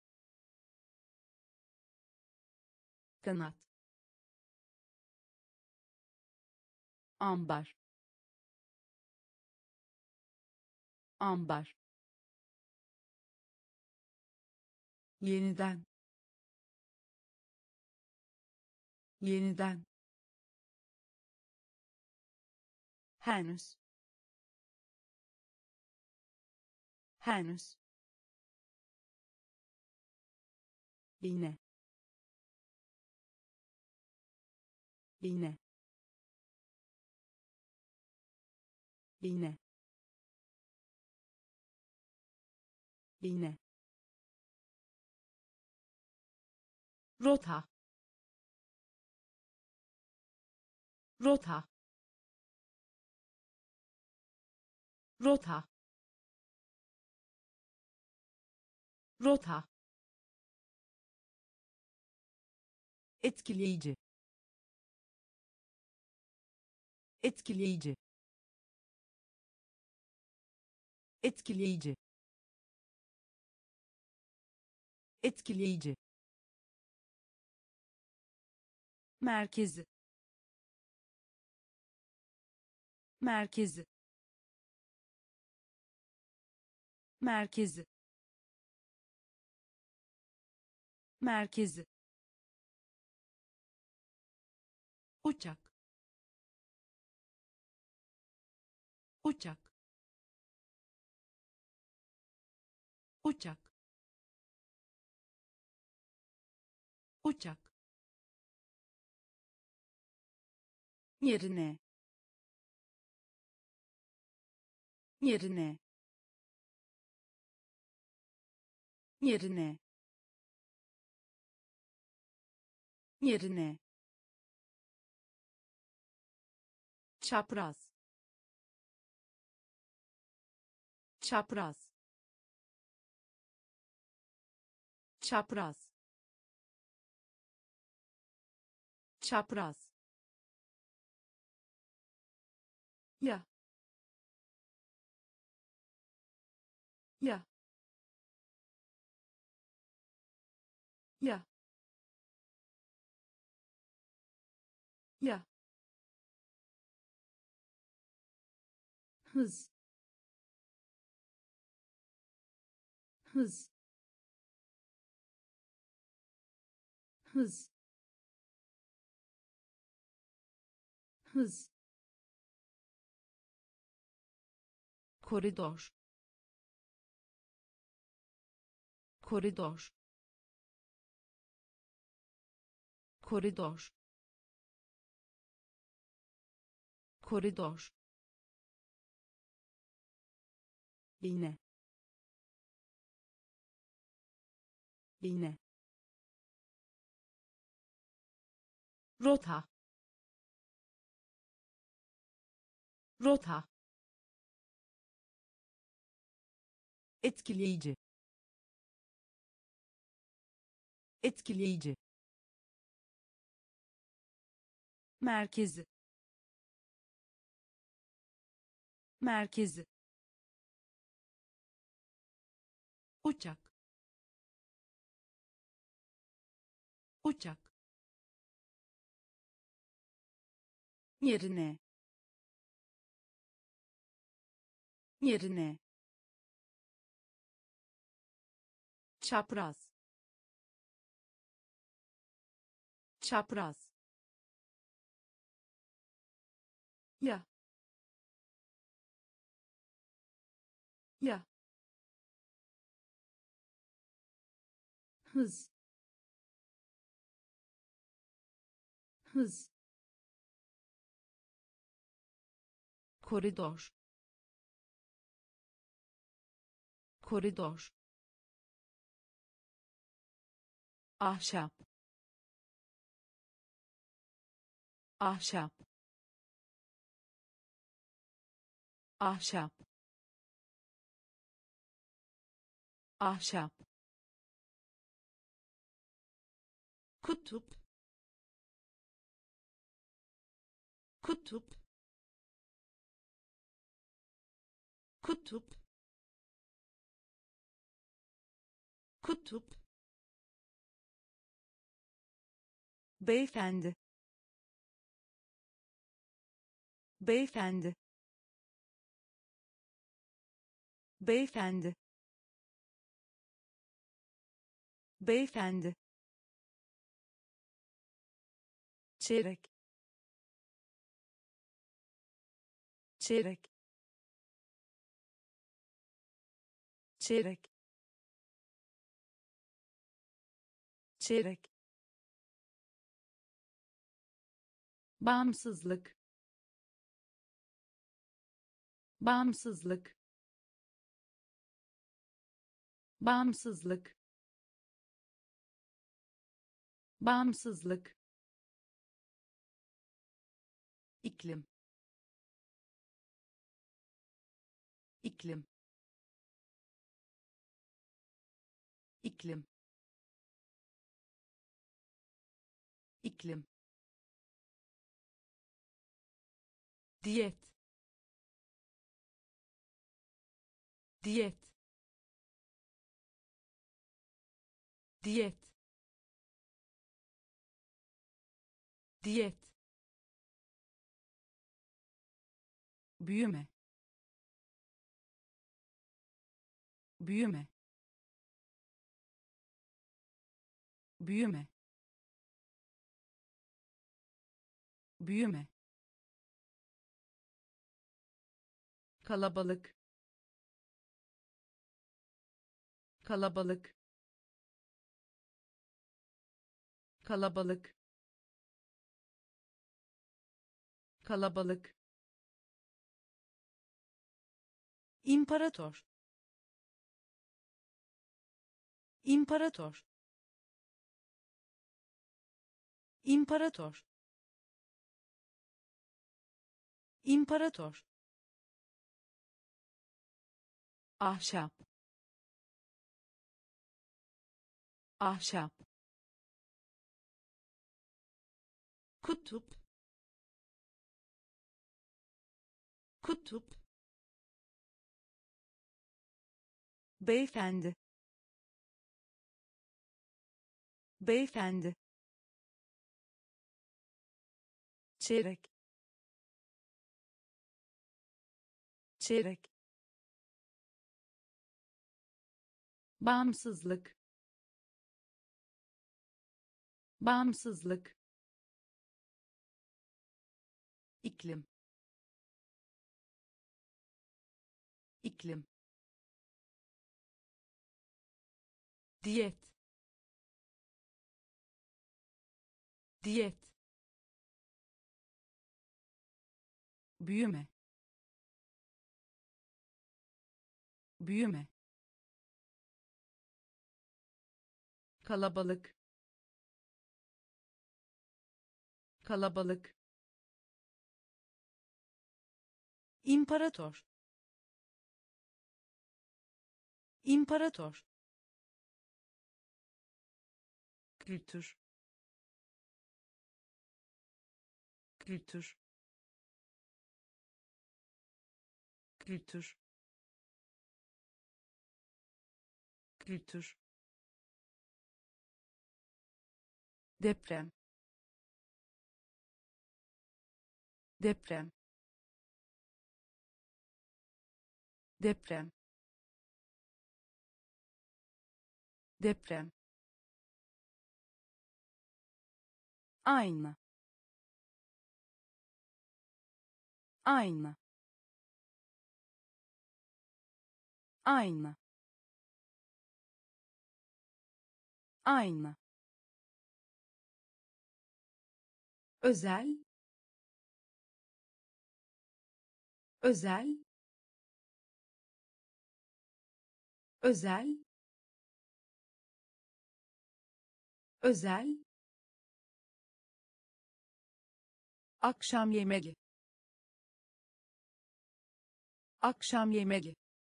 kanat, ambar, ambar, yeniden, yeniden, henüz, henüz, iğne, iğne, iğne, iğne, rota, rota, rota, rota, etkileyici, etkileyici, etkileyici, etkileyici, merkezi, merkezi, merkezi, merkezi, uçak, uçak, uçak, uçak, yerine, yerine, yerine, yerine, çapraz, çapraz, çapraz, çapraz, ya, ya, ya, ya, hız, hız, hız, hız, koridor, koridor, koridor, koridor, iğne, iğne, rota, rota, etkileyici, etkileyici, merkezi, merkezi, uçak, uçak, yerine, yerine, çapraz, çapraz, ya, ya, hız, hız, koridor, koridor, ahşap ahşap ahşap ahşap kutup kutup kutup kutup beyefendi beyefendi beyefendi beyefendi çeyrek çeyrek çeyrek çeyrek bağımsızlık bağımsızlık bağımsızlık bağımsızlık iklim iklim iklim iklim diyet diyet diyet diyet büyüme büyüme büyüme büyüme kalabalık kalabalık kalabalık kalabalık imparator imparator imparator imparator ahşap ahşap kutup kutup beyefendi beyefendi çeyrek çeyrek bağımsızlık bağımsızlık iklim iklim diyet diyet büyüme büyüme kalabalık kalabalık imparator imparator kültür kültür kültür kültür deprem deprem deprem deprem ayna ayna ayna ayna özel özel özel özel, akşam yemeği, akşam yemeği,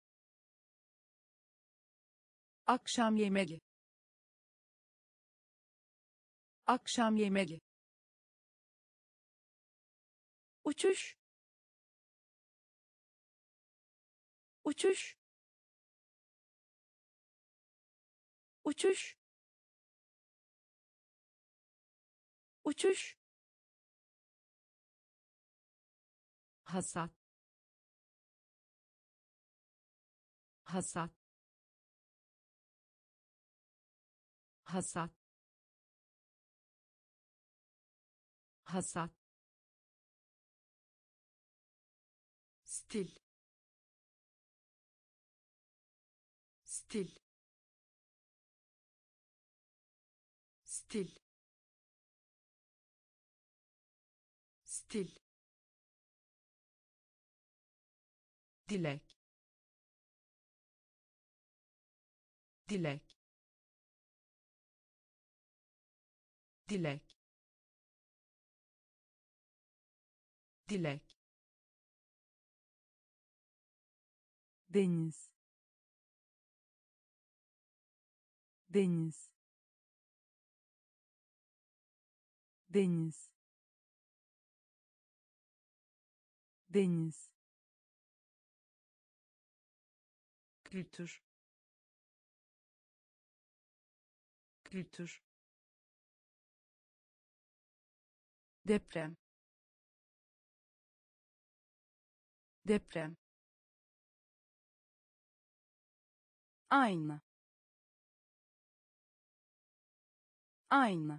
akşam yemeği, akşam yemeği, uçuş, uçuş, uçuş, uçuş, hasat, hasat, hasat, hasat, stil, stil, stil, stil, dilek, dilek, dilek, dilek, deniz, deniz, deniz, deniz, kültür, kültür, deprem, deprem, Ayna. Ayna.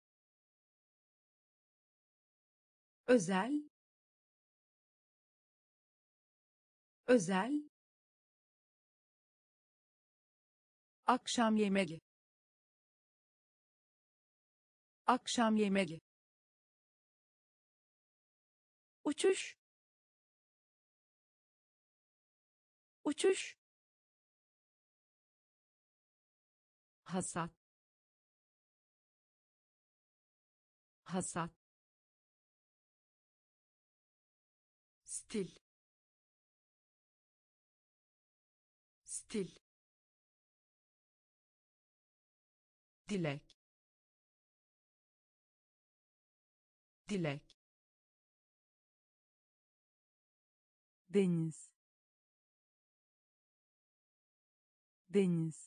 özel, özel, akşam yemeği, akşam yemeği, uçuş, uçuş, hasat, hasat, stil, stil, dilek, dilek, deniz, deniz,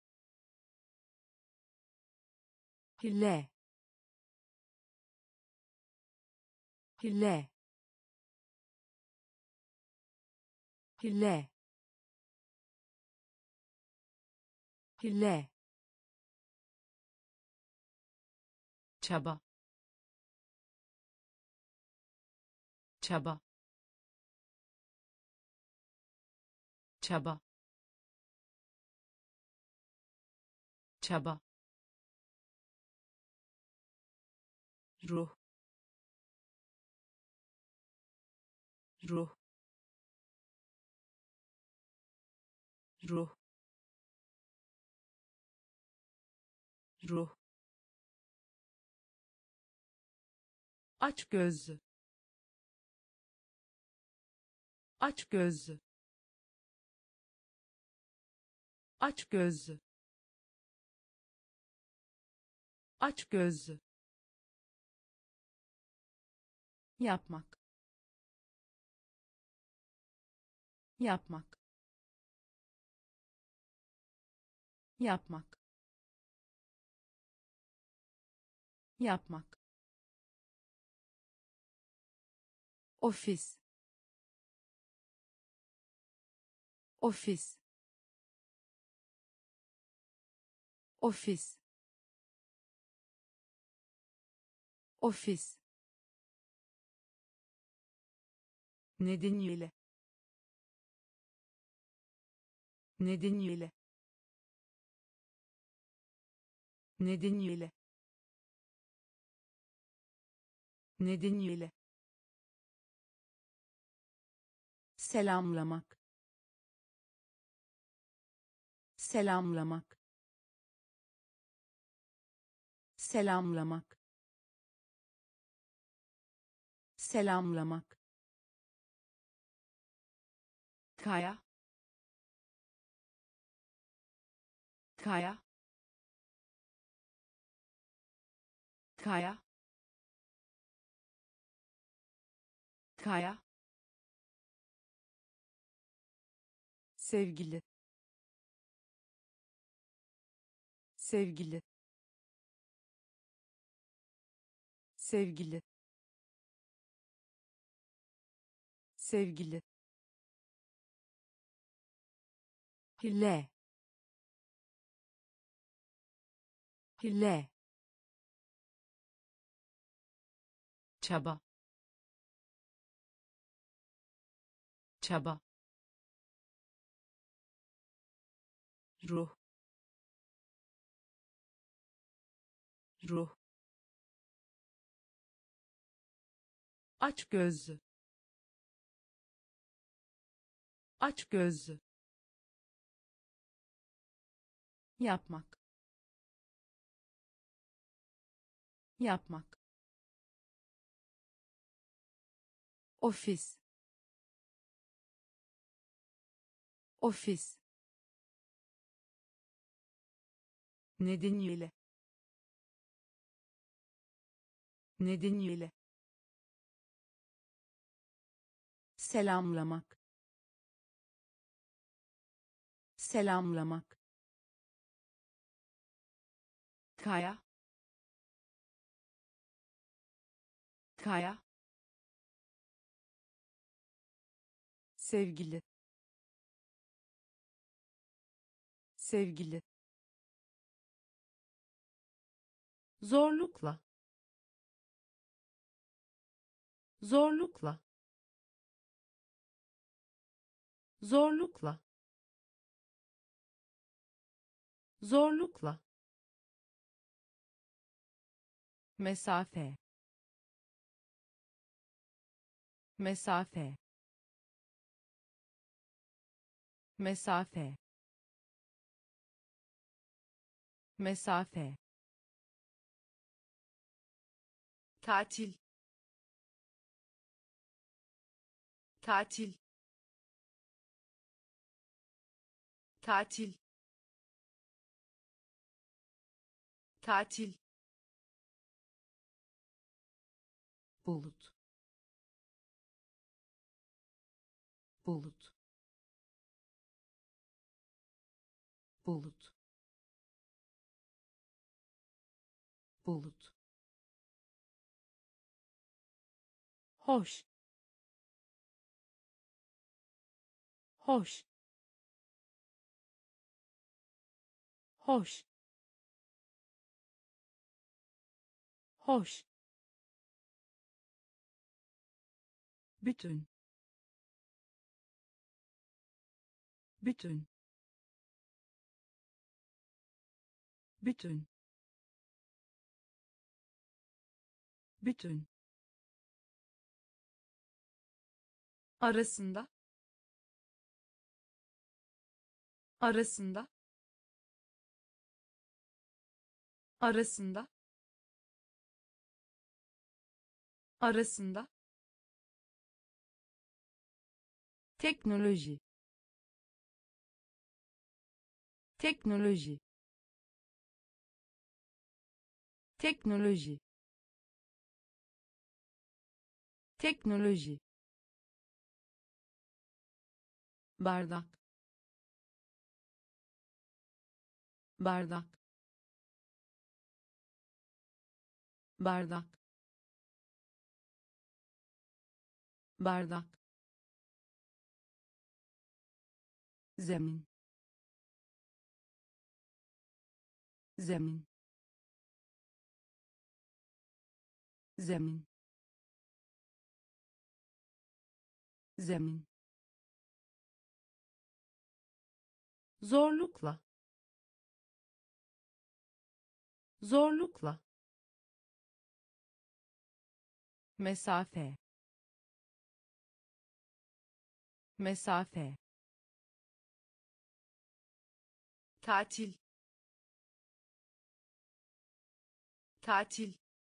hile, hile, hile, hile, çaba, çaba, çaba, çaba, ruh, ruh, ruh, ruh, aç gözlü, aç gözlü, aç gözlü, aç gözlü, yapmak, yapmak, yapmak, yapmak, ofis, ofis, ofis, ofis, nedeniyle, nedeniyle, nedeniyle, nedeniyle, selamlamak, selamlamak, selamlamak, selamlamak, kaya, kaya, kaya, kaya, sevgili, sevgili, sevgili, sevgili, hile, hile, çaba, çaba, ruh, ruh, aç gözlü, aç gözlü, yapmak, yapmak, ofis, ofis, nedeniyle, nedeniyle, selamlamak, selamlamak, kaya, kaya, sevgili, sevgili, zorlukla, zorlukla, zorlukla, zorlukla, mesafe, mesafe, mesafe, mesafe, tatil, tatil, tatil, tatil, bulut, bulut, bulut, bulut, hoş, hoş, hoş, hoş, bütün, bütün, bütün, bütün, arasında, arasında, arasında, arasında, teknoloji, teknoloji, teknoloji, teknoloji, bardak, bardak, bardak, bardak, zemin, zemin, zemin, zemin, zorlukla, zorlukla, mesafe, mesafe, tatil, tatil,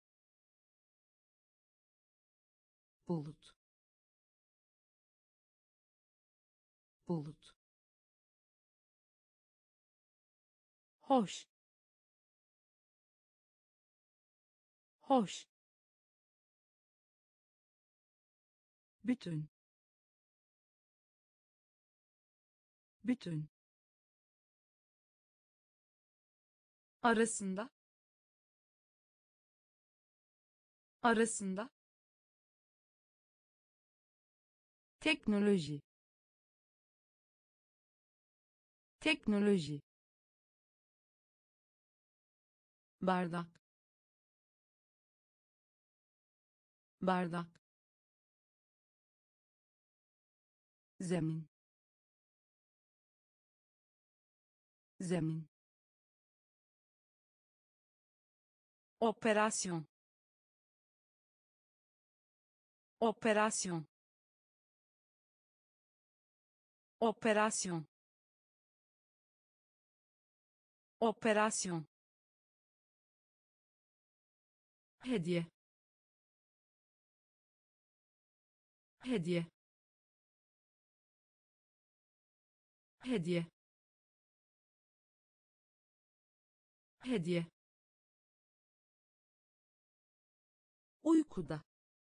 bulut, bulut, hoş, hoş, bütün, bütün, arasında, arasında, teknoloji, teknoloji, bardak, bardak, zemin, zemin, operasyon, operasyon, operasyon, operasyon, hediye, hediye, hediye, hediye, uykuda,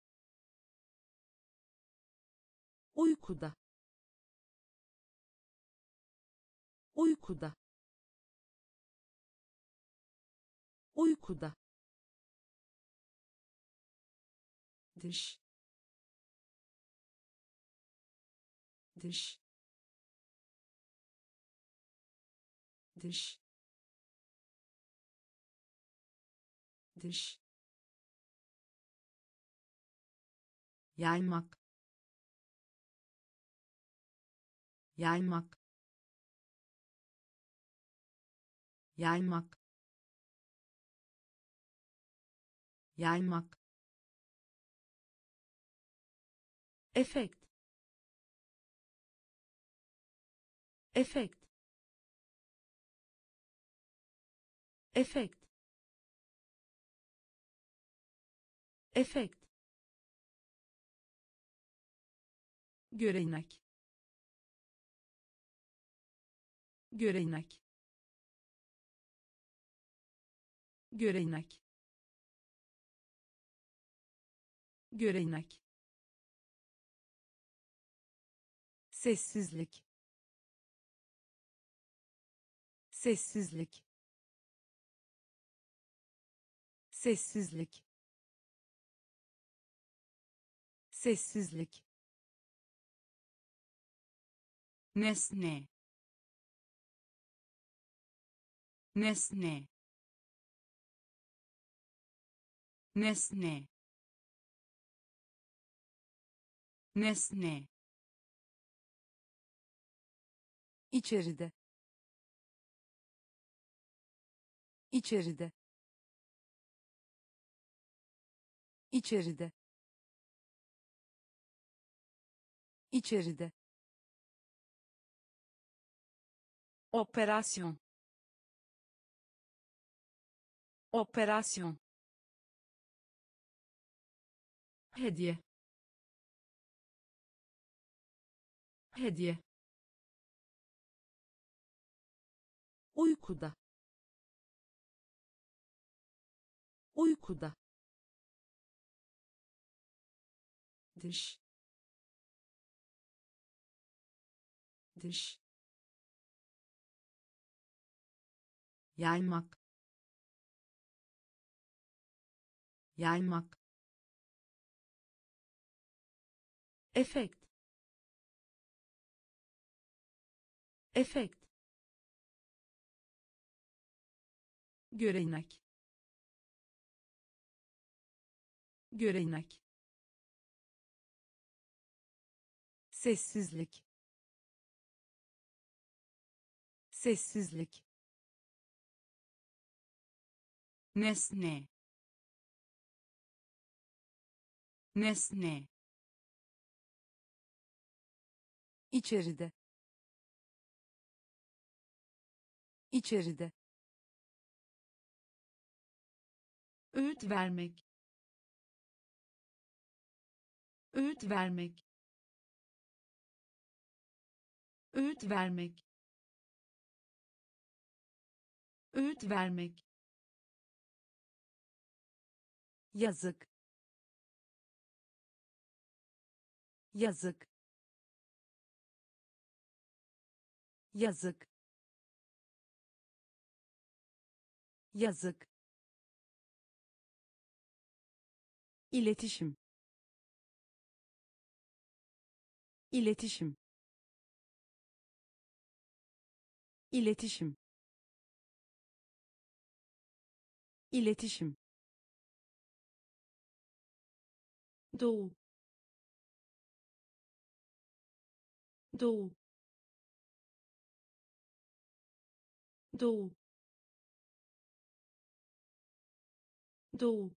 uykuda, uykuda, uykuda, dış, dış, dış, dış, yaymak, yaymak, yaymak, yaymak, efekt, efekt, efekt, efekt, görenek, görenek, görenek, görenek, sessizlik, sessizlik, sessizlik, sessizlik, nesne, nesne, nesne, nesne, içeride, içeride, içeride, içeride, operasyon, operasyon, hediye, hediye, uykuda, uykuda, dış, dış, yaymak, yaymak, efekt, efekt, görenek, görenek, sessizlik, sessizlik, nesne, nesne, içeride, içeride, öğüt vermek, öğüt vermek, öğüt vermek, öğüt vermek, yazık, yazık, yazık, yazık, iletişim, iletişim, iletişim, iletişim, doğu, doğu, doğu, doğu,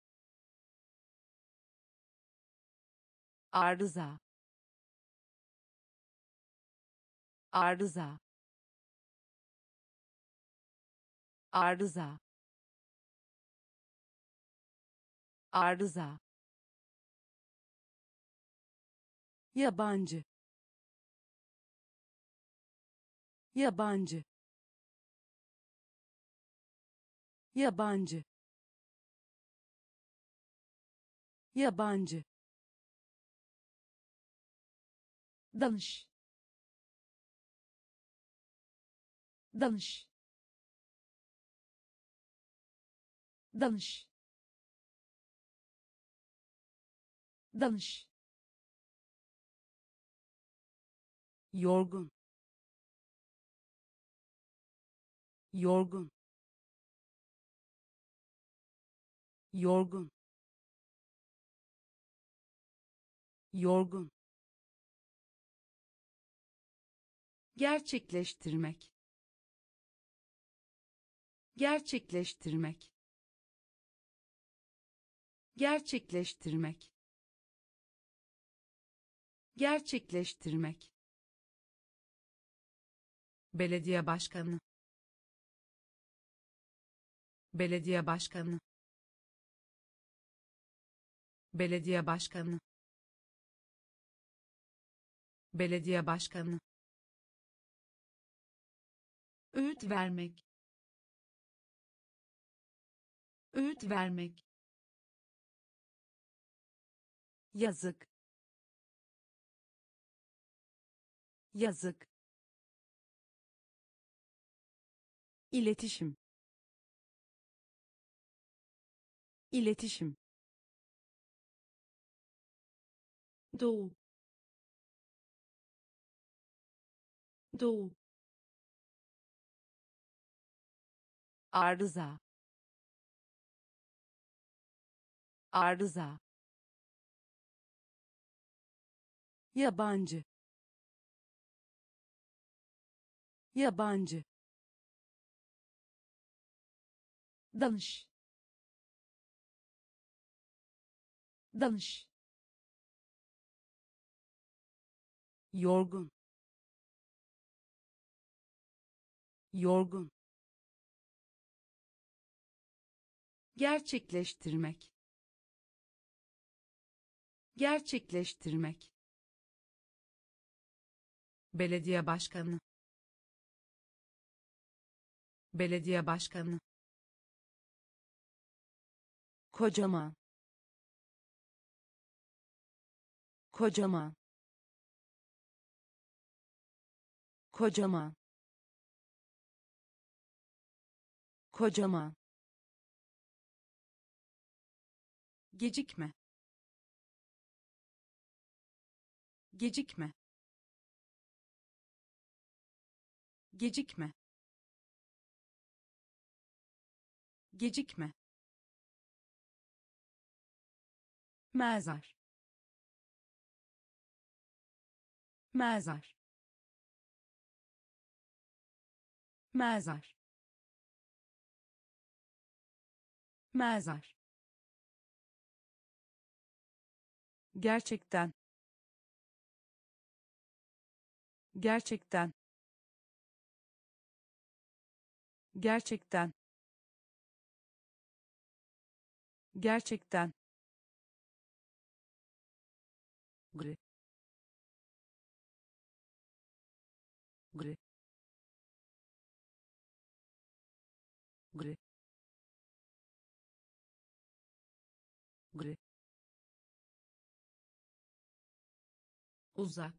arıza, arıza, arıza, arıza, yabancı, yabancı, yabancı, yabancı, danış, danış, danış, danış, yorgun, yorgun, yorgun, yorgun, gerçekleştirmek, gerçekleştirmek, gerçekleştirmek, gerçekleştirmek, belediye başkanı, belediye başkanı, belediye başkanı, belediye başkanı, öğüt vermek, öğüt vermek, yazık, yazık, iletişim, iletişim, doğu, doğu, arıza, arıza, yabancı, yabancı, danış, danış, yorgun, yorgun, gerçekleştirmek, gerçekleştirmek, belediye başkanı, belediye başkanı, kocaman, kocaman, kocaman, kocaman, gecikme, gecikme, gecikme, gecikme, mezar, mezar, mezar, mezar, gerçekten, gerçekten, gerçekten, Gerçekten. Gri. Gri. Gri. Gri. Uzak.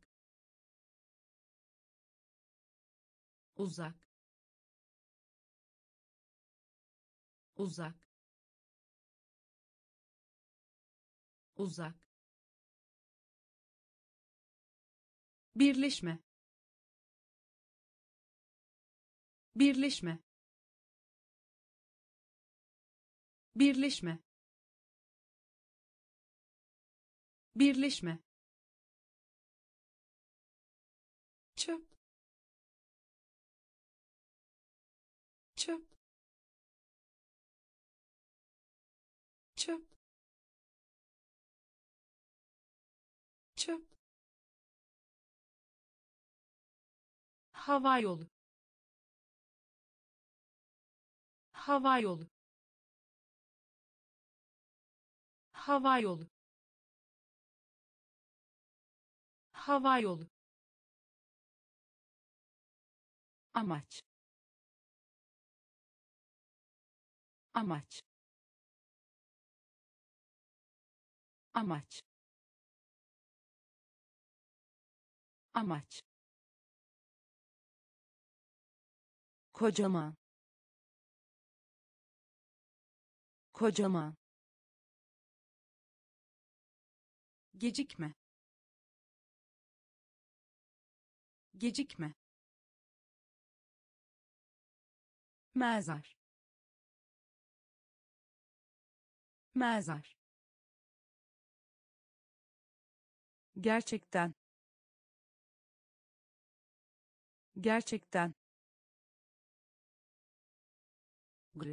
Uzak. Uzak. Uzak. Birleşme. Birleşme. Birleşme. Birleşme. Çöp. Çöp. Çöp. Çöp. Hava yolu. Hava yolu. Hava yolu. Hava yolu. Amaç. Amaç. Amaç. Amaç. Kocaman. Kocaman. Gecikme. Gecikme. Mezar. Mezar. Gerçekten. Gerçekten. Gri.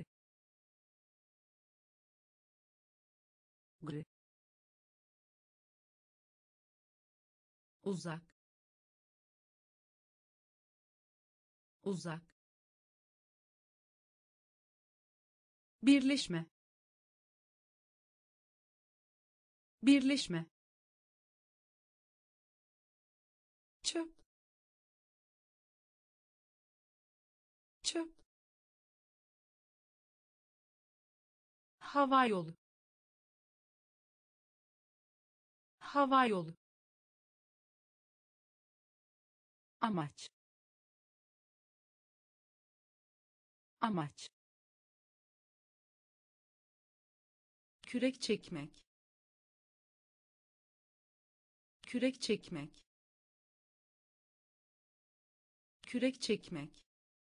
Gri. Uzak. Uzak. Birleşme. Birleşme. Çöp. Çöp. Hava yolu. Hava yolu. Amaç. Amaç. Kürek çekmek. Kürek çekmek. Kürek çekmek.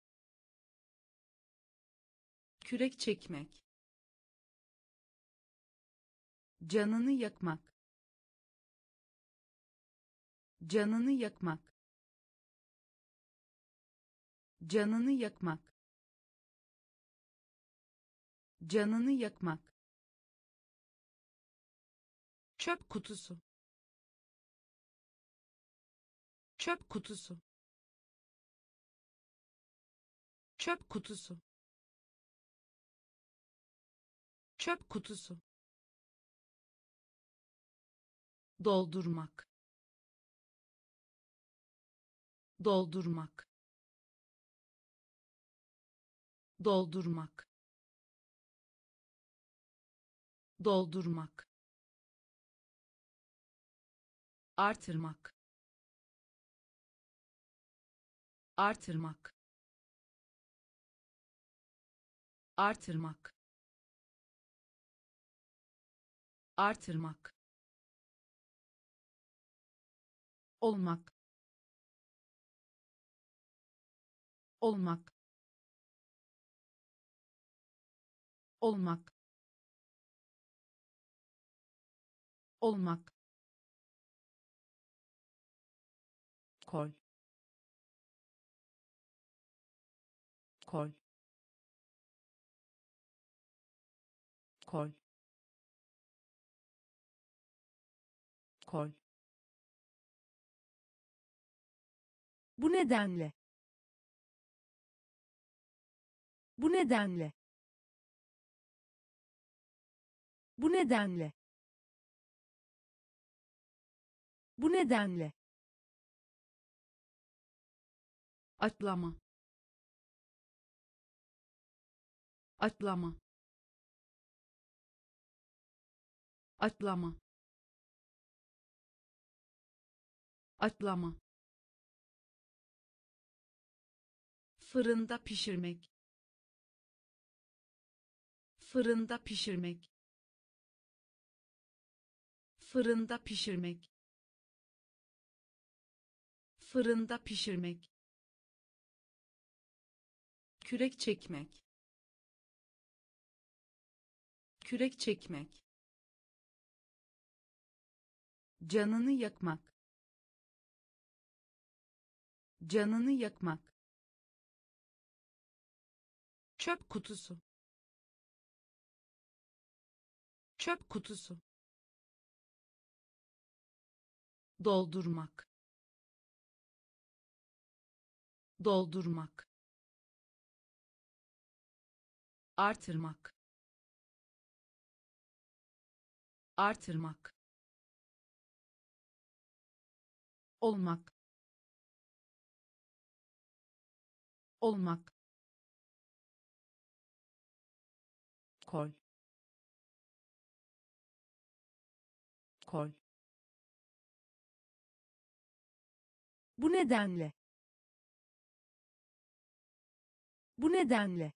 Kürek çekmek. Canını yakmak. Canını yakmak. Canını yakmak. Canını yakmak. Çöp kutusu. Çöp kutusu. Çöp kutusu. Çöp kutusu. Doldurmak. Doldurmak. Doldurmak. Doldurmak. Artırmak. Artırmak. Artırmak. Artırmak. Olmak. Olmak. Olmak. Olmak. Kol. Kol. Kol. Kol. Bu nedenle. Bu nedenle. Bu nedenle. Bu nedenle. atlama atlama atlama atlama fırında pişirmek fırında pişirmek fırında pişirmek fırında pişirmek kürek çekmek kürek çekmek canını yakmak canını yakmak çöp kutusu çöp kutusu doldurmak doldurmak artırmak artırmak olmak olmak Kol. Kol. Bu nedenle. Bu nedenle.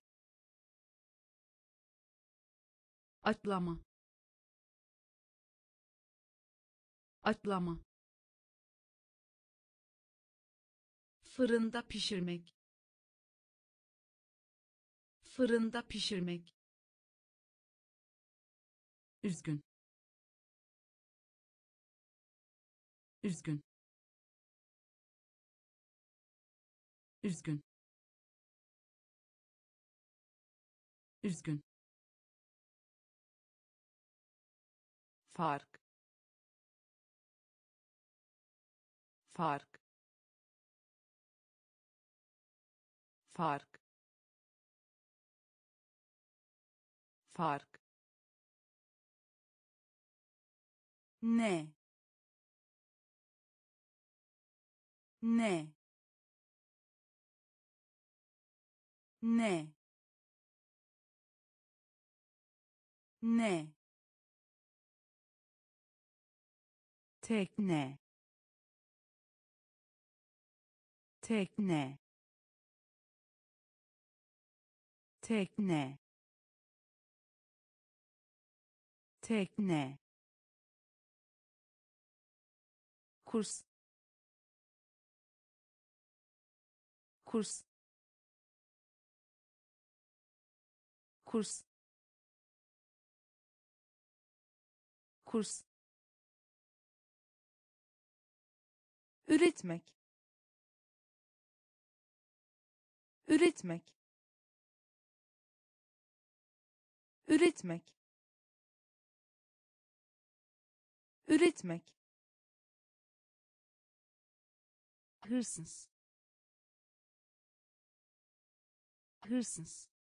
atlama atlama fırında pişirmek fırında pişirmek üzgün üzgün üzgün üzgün fark fark fark fark ne ne ne ne tekne tekne tekne tekne kurs kurs kurs kurs üretmek üretmek üretmek üretmek hırsız hırsız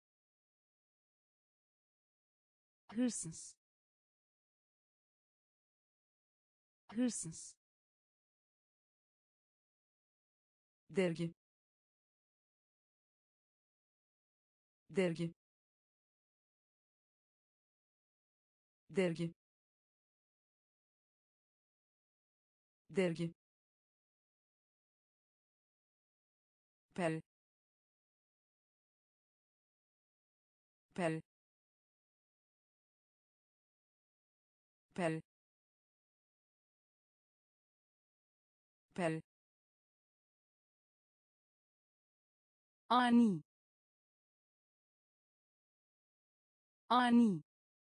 hırsız hırsız dergi dergi dergi dergi pel pel pel pel ani ani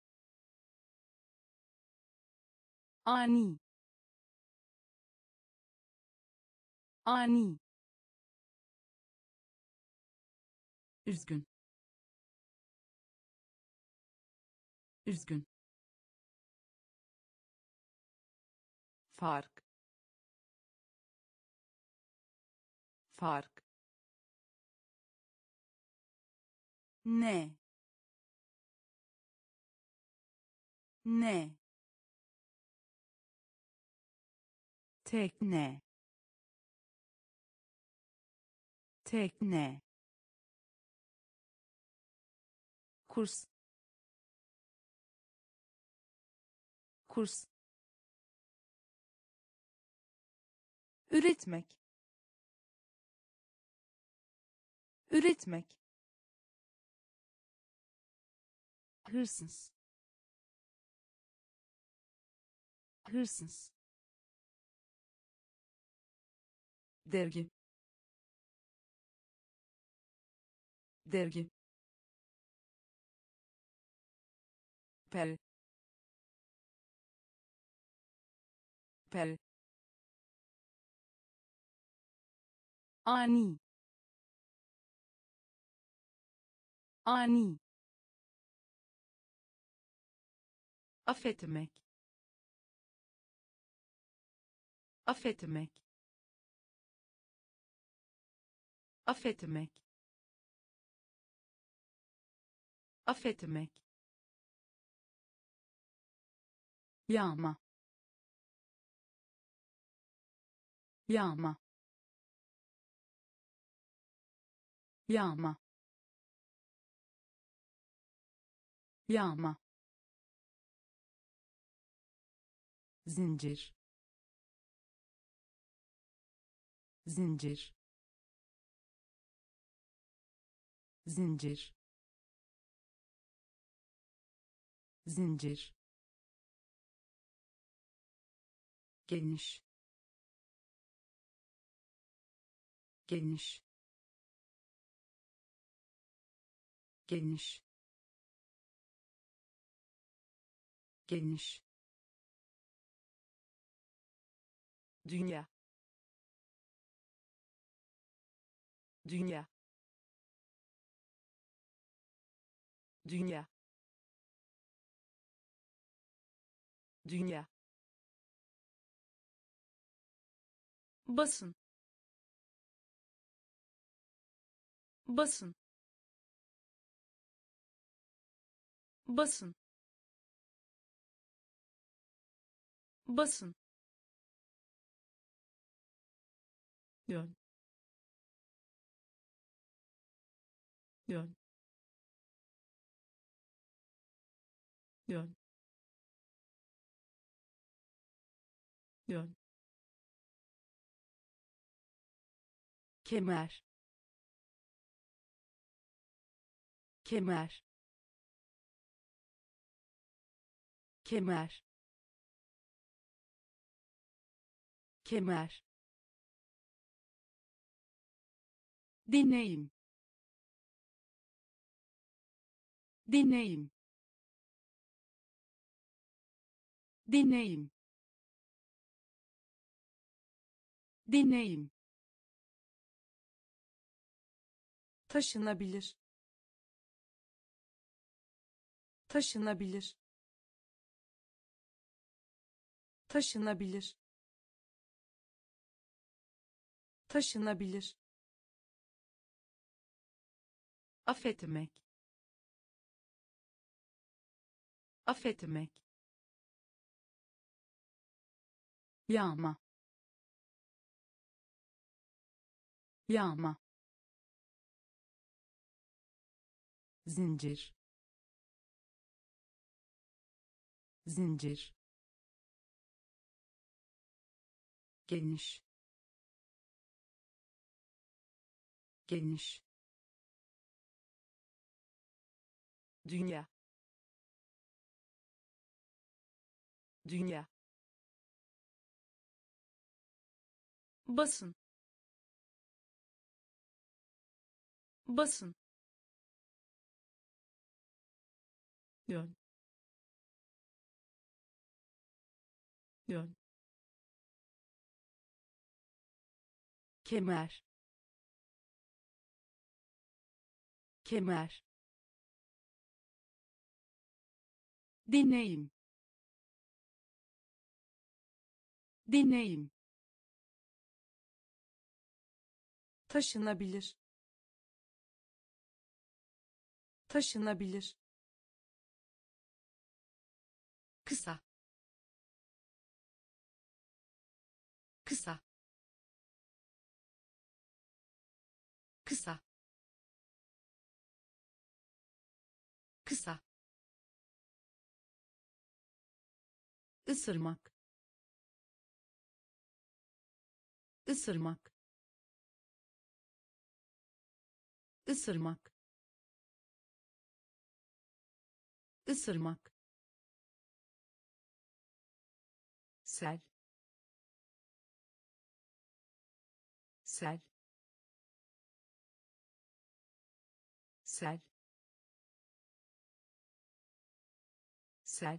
ani ani üzgün üzgün fark fark ne ne, tekne, tekne, kurs, kurs, üretmek, üretmek, hırsız, hırsız, dergi, dergi, pel, pel, ani, ani, affetmek, affetmek, affetmek, affetmek, yağma, yağma, yağma, yağma, zincir, zincir, zincir, zincir, geniş, geniş, geniş, geniş, dünya, dünya, dünya, dünya, basın, basın, basın, basın, yön, yön, yön, yön, kemer, kemer, kemer, kemer, deneyim, deneyim, deneyim, deneyim, taşınabilir, taşınabilir, taşınabilir, taşınabilir, affetmek, affetmek, yağma, yağma, zincir, zincir, geniş, geniş, dünya, dünya, basın, basın, yön, yön, kemer, kemer, deneyim, deneyim, taşınabilir, taşınabilir, kısa, kısa, kısa, kısa, ısırmak, ısırmak, ısırmak, ısırmak, sel, sel, sel, sel,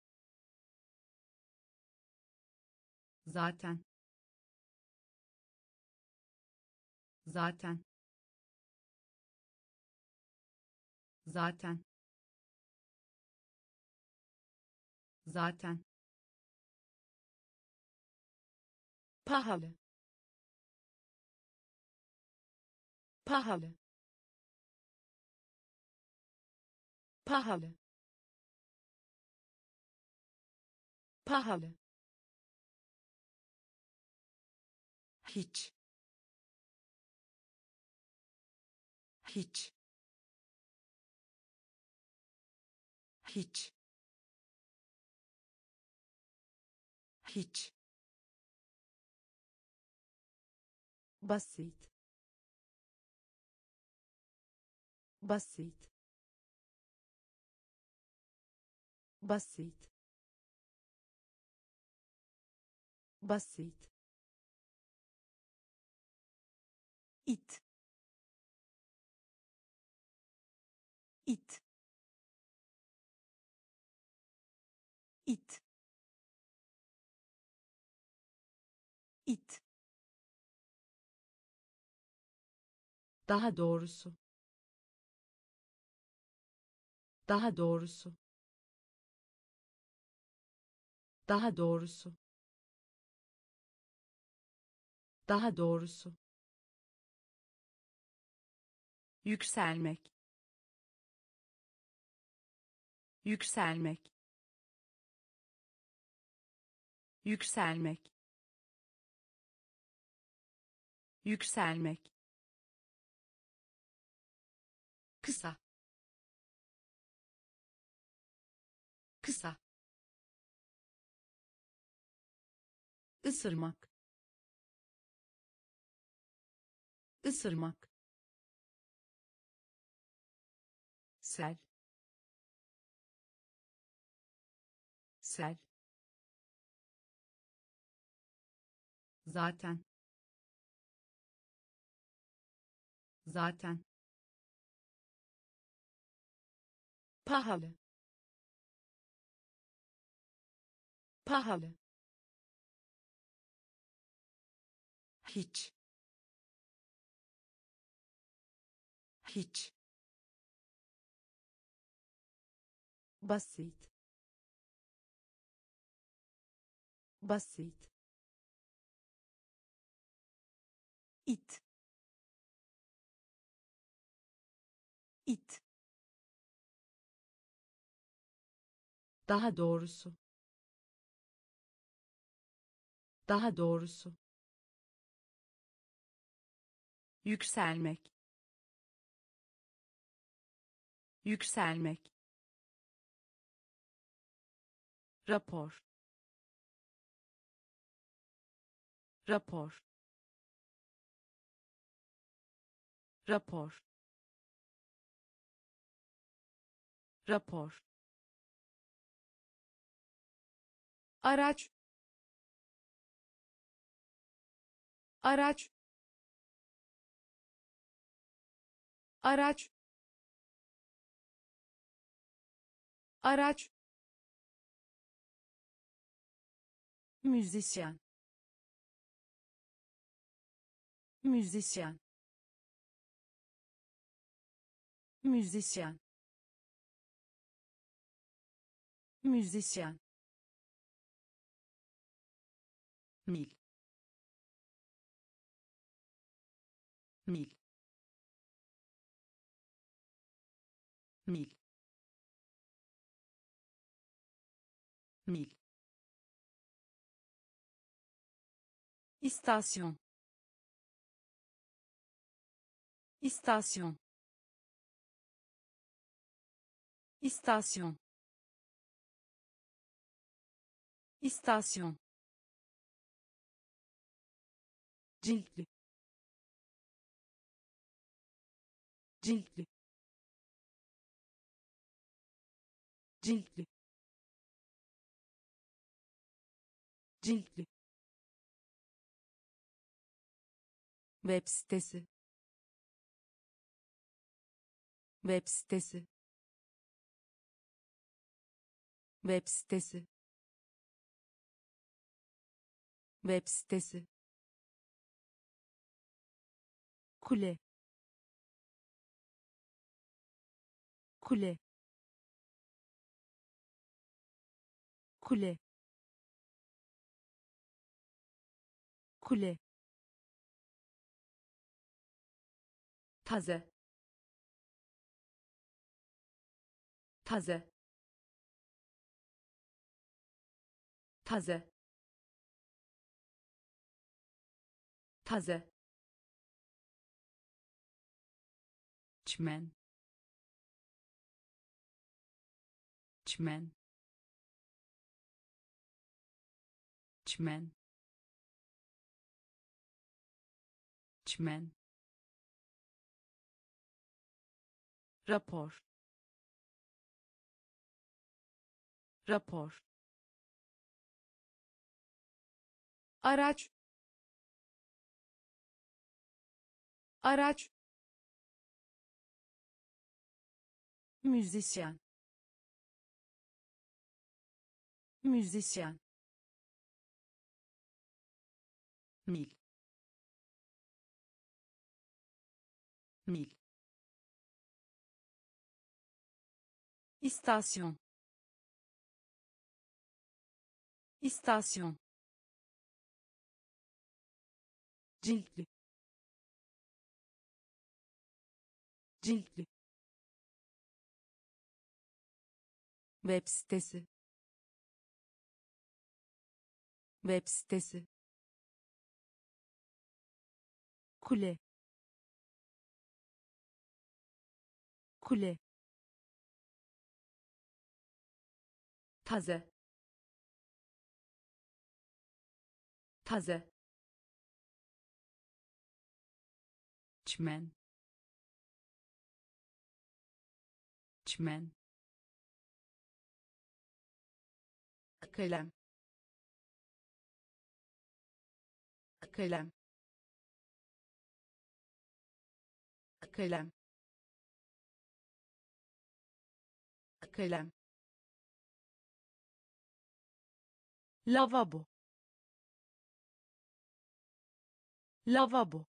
zaten, zaten, zaten, zaten, pahalı, pahalı, pahalı, pahalı, hiç, hiç, hiç, hiç, basit, basit, basit, basit, it, it, it, it, daha doğrusu, daha doğrusu, daha doğrusu, daha doğrusu, yükselmek, yükselmek, yükselmek, yükselmek, kısa, kısa, ısırmak, ısırmak, sel, sel, zaten, zaten, pahalı, pahalı, hiç, hiç, basit, basit, it, it, daha doğrusu, daha doğrusu, yükselmek, yükselmek, rapor, rapor, rapor, rapor, araç, araç, araç, araç, müzisyen, müzisyen, müzisyen, müzisyen, mil, mil, mil, mil, istasyon, istasyon, istasyon, istasyon, ciltli, ciltli, ciltli, ciltli, web sitesi, web sitesi, web sitesi, web sitesi, kule, kule, kule, kule, taze, taze, taze, taze, çimen, çimen, çimen, çimen, rapor, rapor, araç, araç, müzisyen, müzisyen, mil, mil, istasyon, istasyon, ciltli, ciltli, web sitesi, web sitesi, kule, kule, taze, taze, çimen, çimen, kalem, kalem, kalem, kalem, lavabo, lavabo,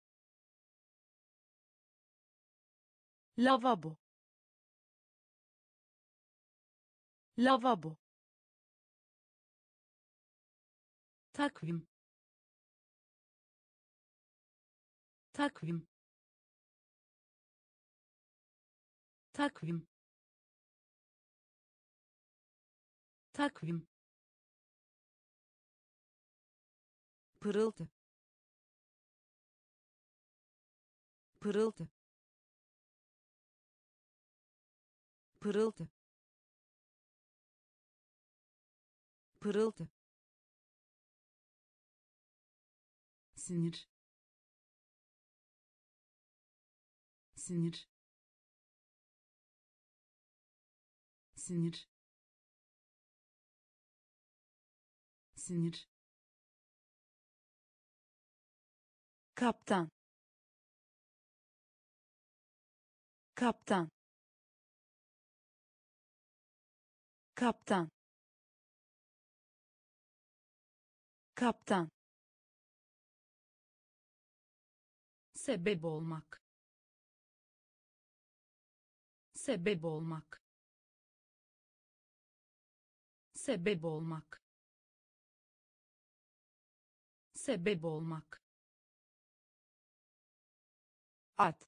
lavabo, lavabo, takvim, takvim, takvim, takvim, pırıltı, pırıltı, pırıltı, pırıltı, sinir, sinir, sinir, sinir, kaptan, kaptan, kaptan, kaptan, sebep olmak, sebep olmak, sebep olmak, sebep olmak, at,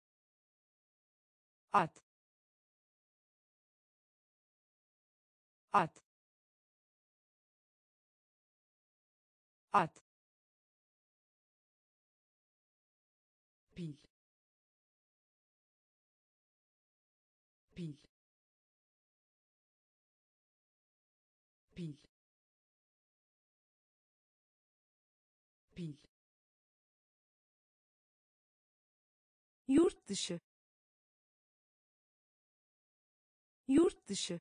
at, at at pil pil pil pil yurt dışı yurt dışı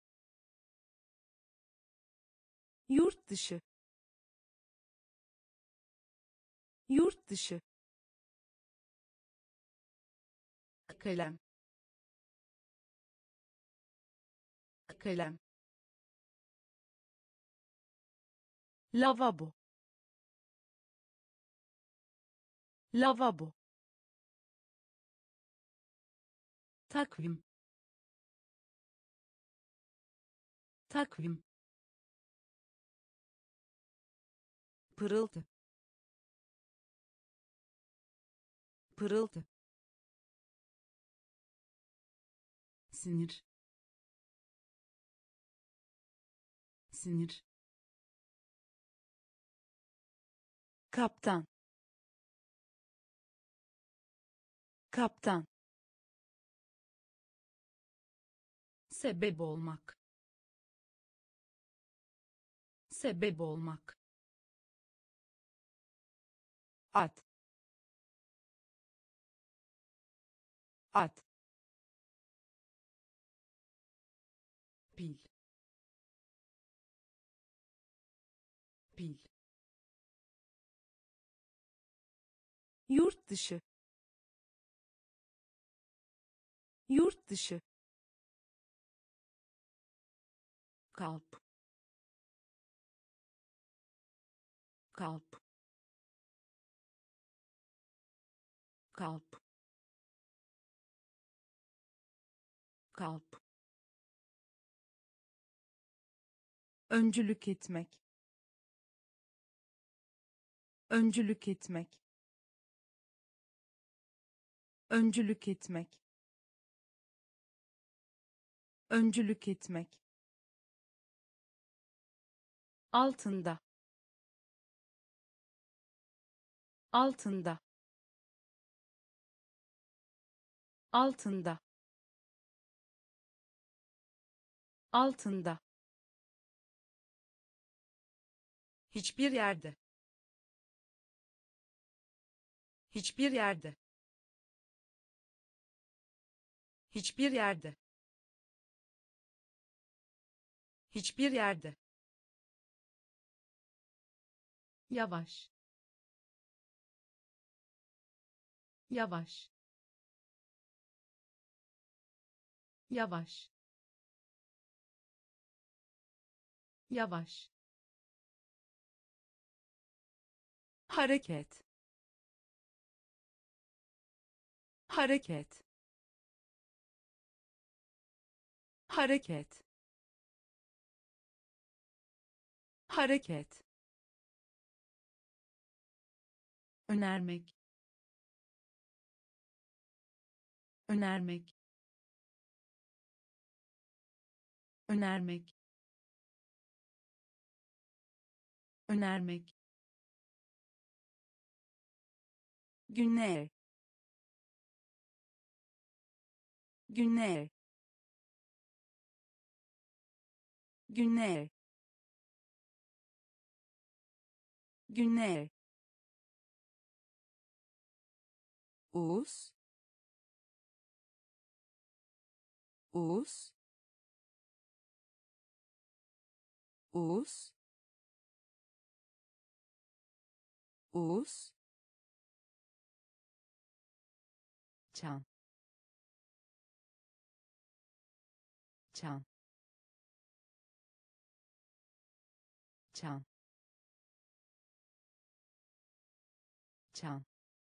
yurt dışı yurt dışı kalem kalem lavabo lavabo takvim takvim pırıltı pırıltı sinir sinir kaptan kaptan sebep olmak, sebep olmak, at at pil pil yurt dışı yurt dışı kalp kalp kalp kalp öncülük etmek öncülük etmek öncülük etmek öncülük etmek altında altında altında altında hiçbir yerde, hiçbir yerde, hiçbir yerde, hiçbir yerde, yavaş yavaş yavaş yavaş hareket hareket hareket hareket önermek önermek önermek önermek güney güney güney güney us us us us çan çan çan çan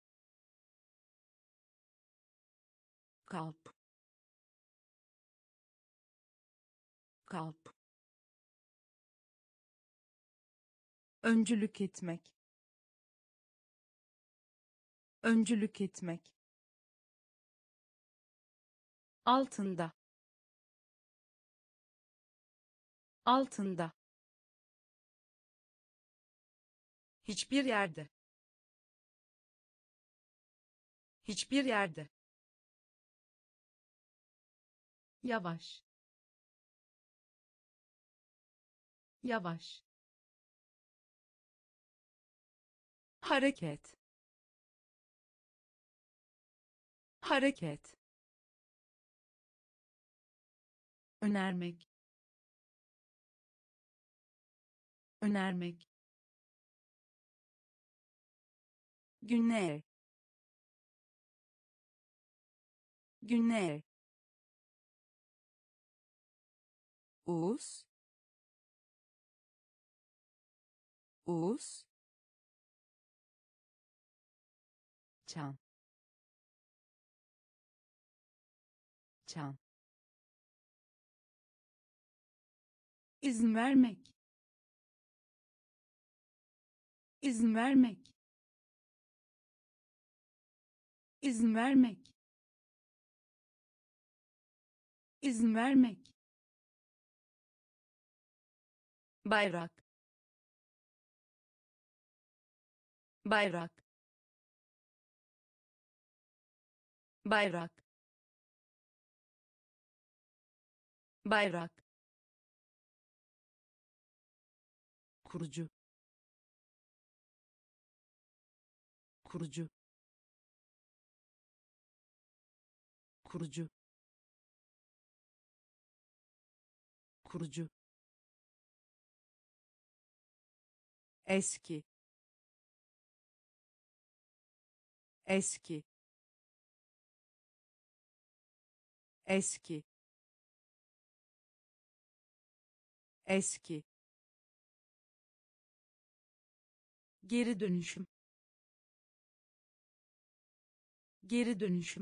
kalp kalp öncülük etmek öncülük etmek altında altında, hiçbir yerde, hiçbir yerde, yavaş, yavaş, hareket, hareket, önermek, önermek, güney, güney, uz, uz, çan, çan, izin vermek, izin vermek, izin vermek, izin vermek, bayrak, bayrak, bayrak, bayrak, kurucu, kurucu, kurucu, kurucu, eski, eski, eski, eski, geri dönüşüm, geri dönüşüm,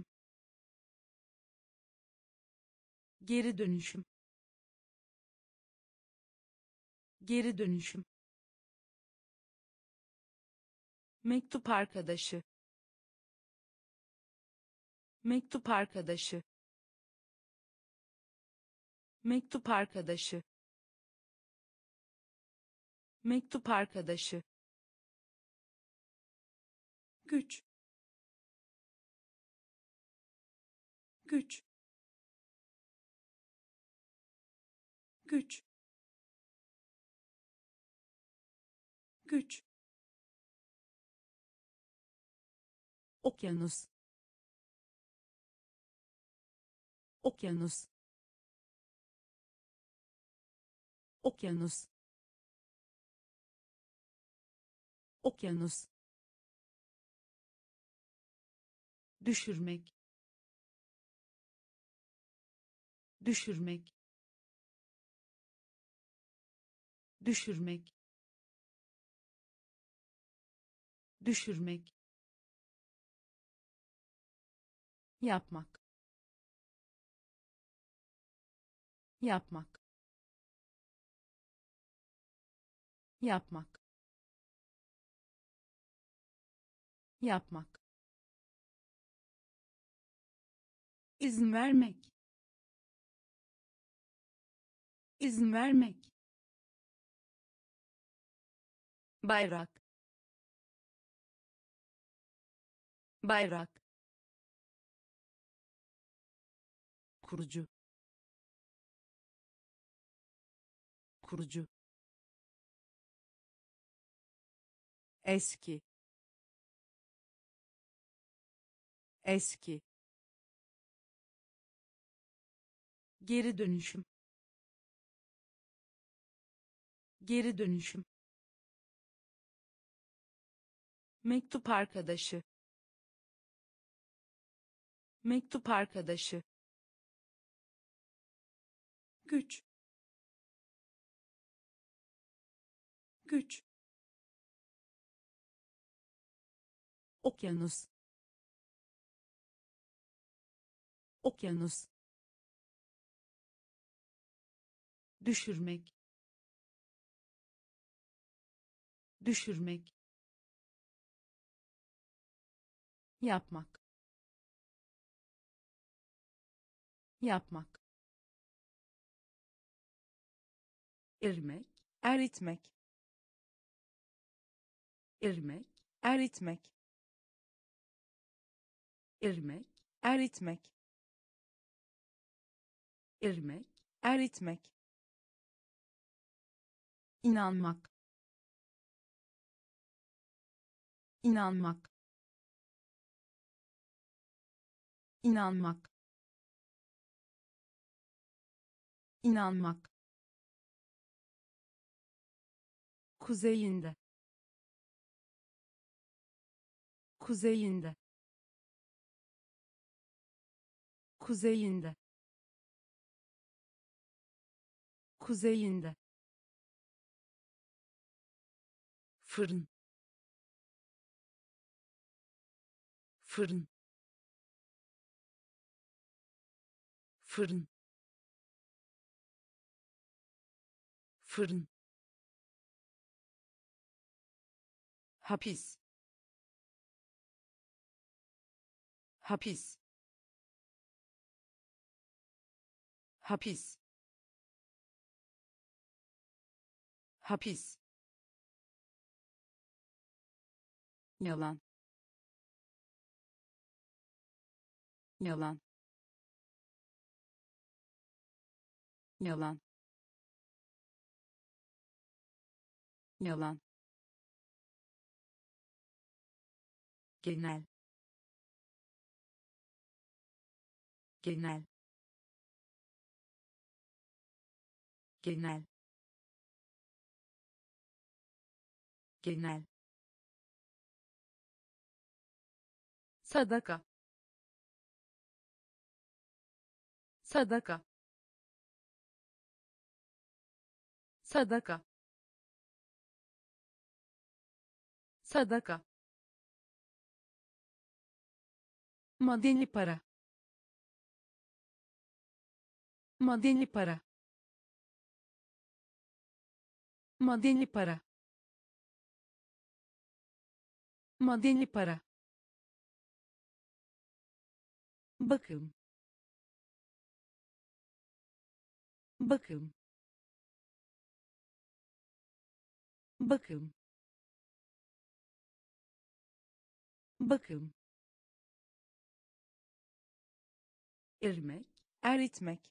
geri dönüşüm, geri dönüşüm, mektup arkadaşı, mektup arkadaşı, mektup arkadaşı, mektup arkadaşı, güç, güç, güç, güç, okyanus, okyanus, okyanus, okyanus, düşürmek, düşürmek, düşürmek, düşürmek, yapmak, yapmak, yapmak, yapmak, izin vermek, izin vermek, bayrak, bayrak, kurucu, kurucu, eski, eski, geri dönüşüm, geri dönüşüm, mektup arkadaşı, mektup arkadaşı, güç, güç, okyanus, okyanus, düşürmek, düşürmek, yapmak, yapmak, Erimek, eritmek, erimek, eritmek, erimek, eritmek, erimek, eritmek, inanmak, inanmak, inanmak, inanmak, kuzeyinde, kuzeyinde, kuzeyinde, kuzeyinde, fırın, fırın, fırın, fırın, hapis, hapis, hapis, hapis, yalan, yalan, yalan, yalan, genel, genel, genel, genel, sadaka, sadaka, sadaka, sadaka, madeni para, madeni para, madeni para, madeni para, bakım, bakım, bakım, bakım, erimek, eritmek,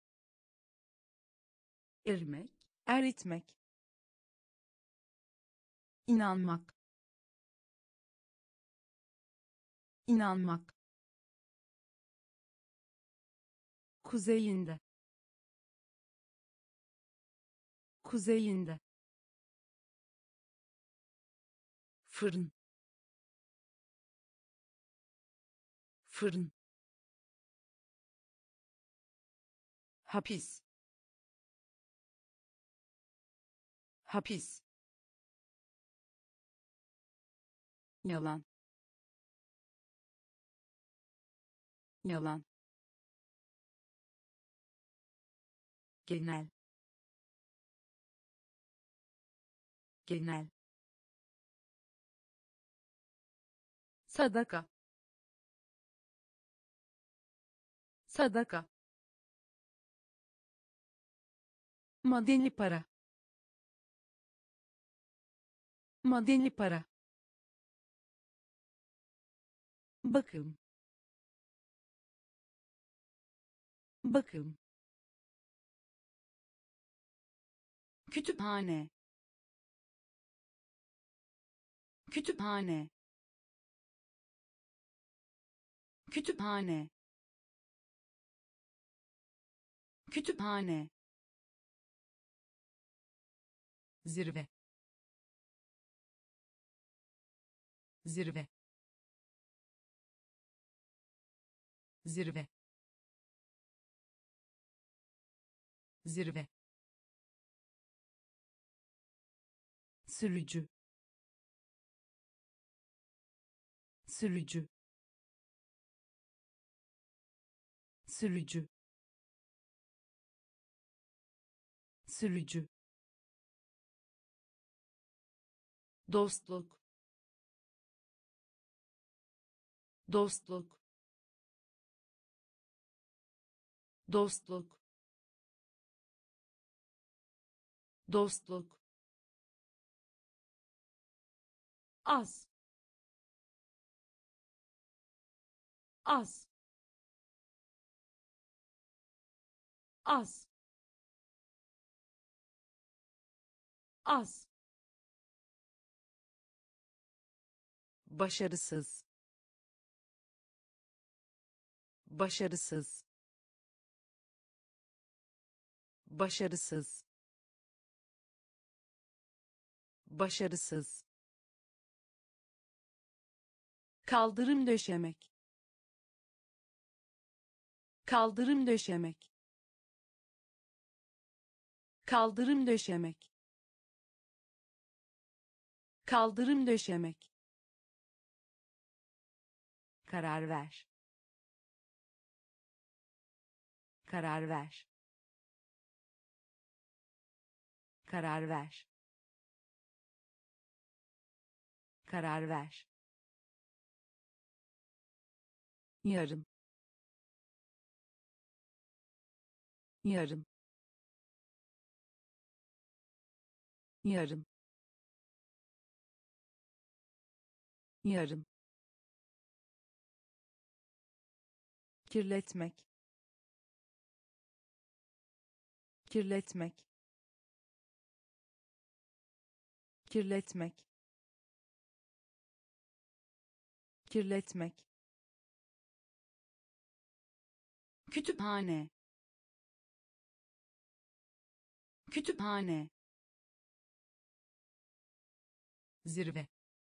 erimek, eritmek, inanmak, inanmak, kuzeyinde, kuzeyinde, fırın, fırın, hapis, hapis, yalan, yalan, genel, genel, sadaka, sadaka, madeni para, madeni para, bakım, bakım, kütüphane, kütüphane, kütüphane, kütüphane, zirve, zirve, zirve, zirve, sürücü, sürücü, sürücü, sürücü, dostluk, dostluk, dostluk, dostluk, az, az, az, az, başarısız, başarısız, başarısız, başarısız, Kaldırım döşemek. Kaldırım döşemek. Kaldırım döşemek. Kaldırım döşemek. Karar ver. Karar ver. Karar ver. Karar ver. Yarım. Yarım. Yarım. Yarım. Kirletmek. Kirletmek. Kirletmek. Kirletmek. Kütüphane. Kütüphane. zirve,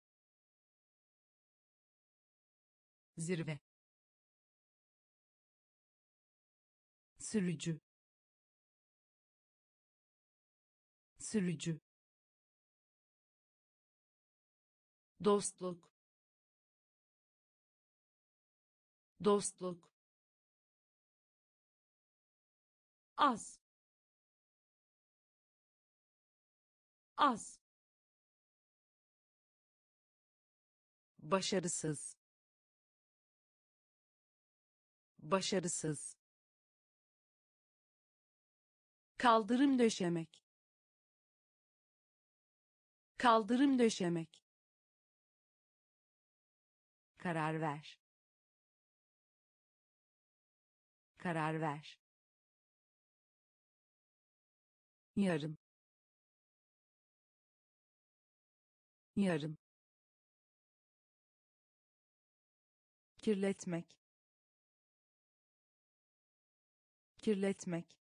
zirve, sürücü, sürücü, dostluk, dostluk, az, az, başarısız, başarısız, Kaldırım döşemek. Kaldırım döşemek. Karar ver. Karar ver. Yarım. Yarım. Kirletmek. Kirletmek.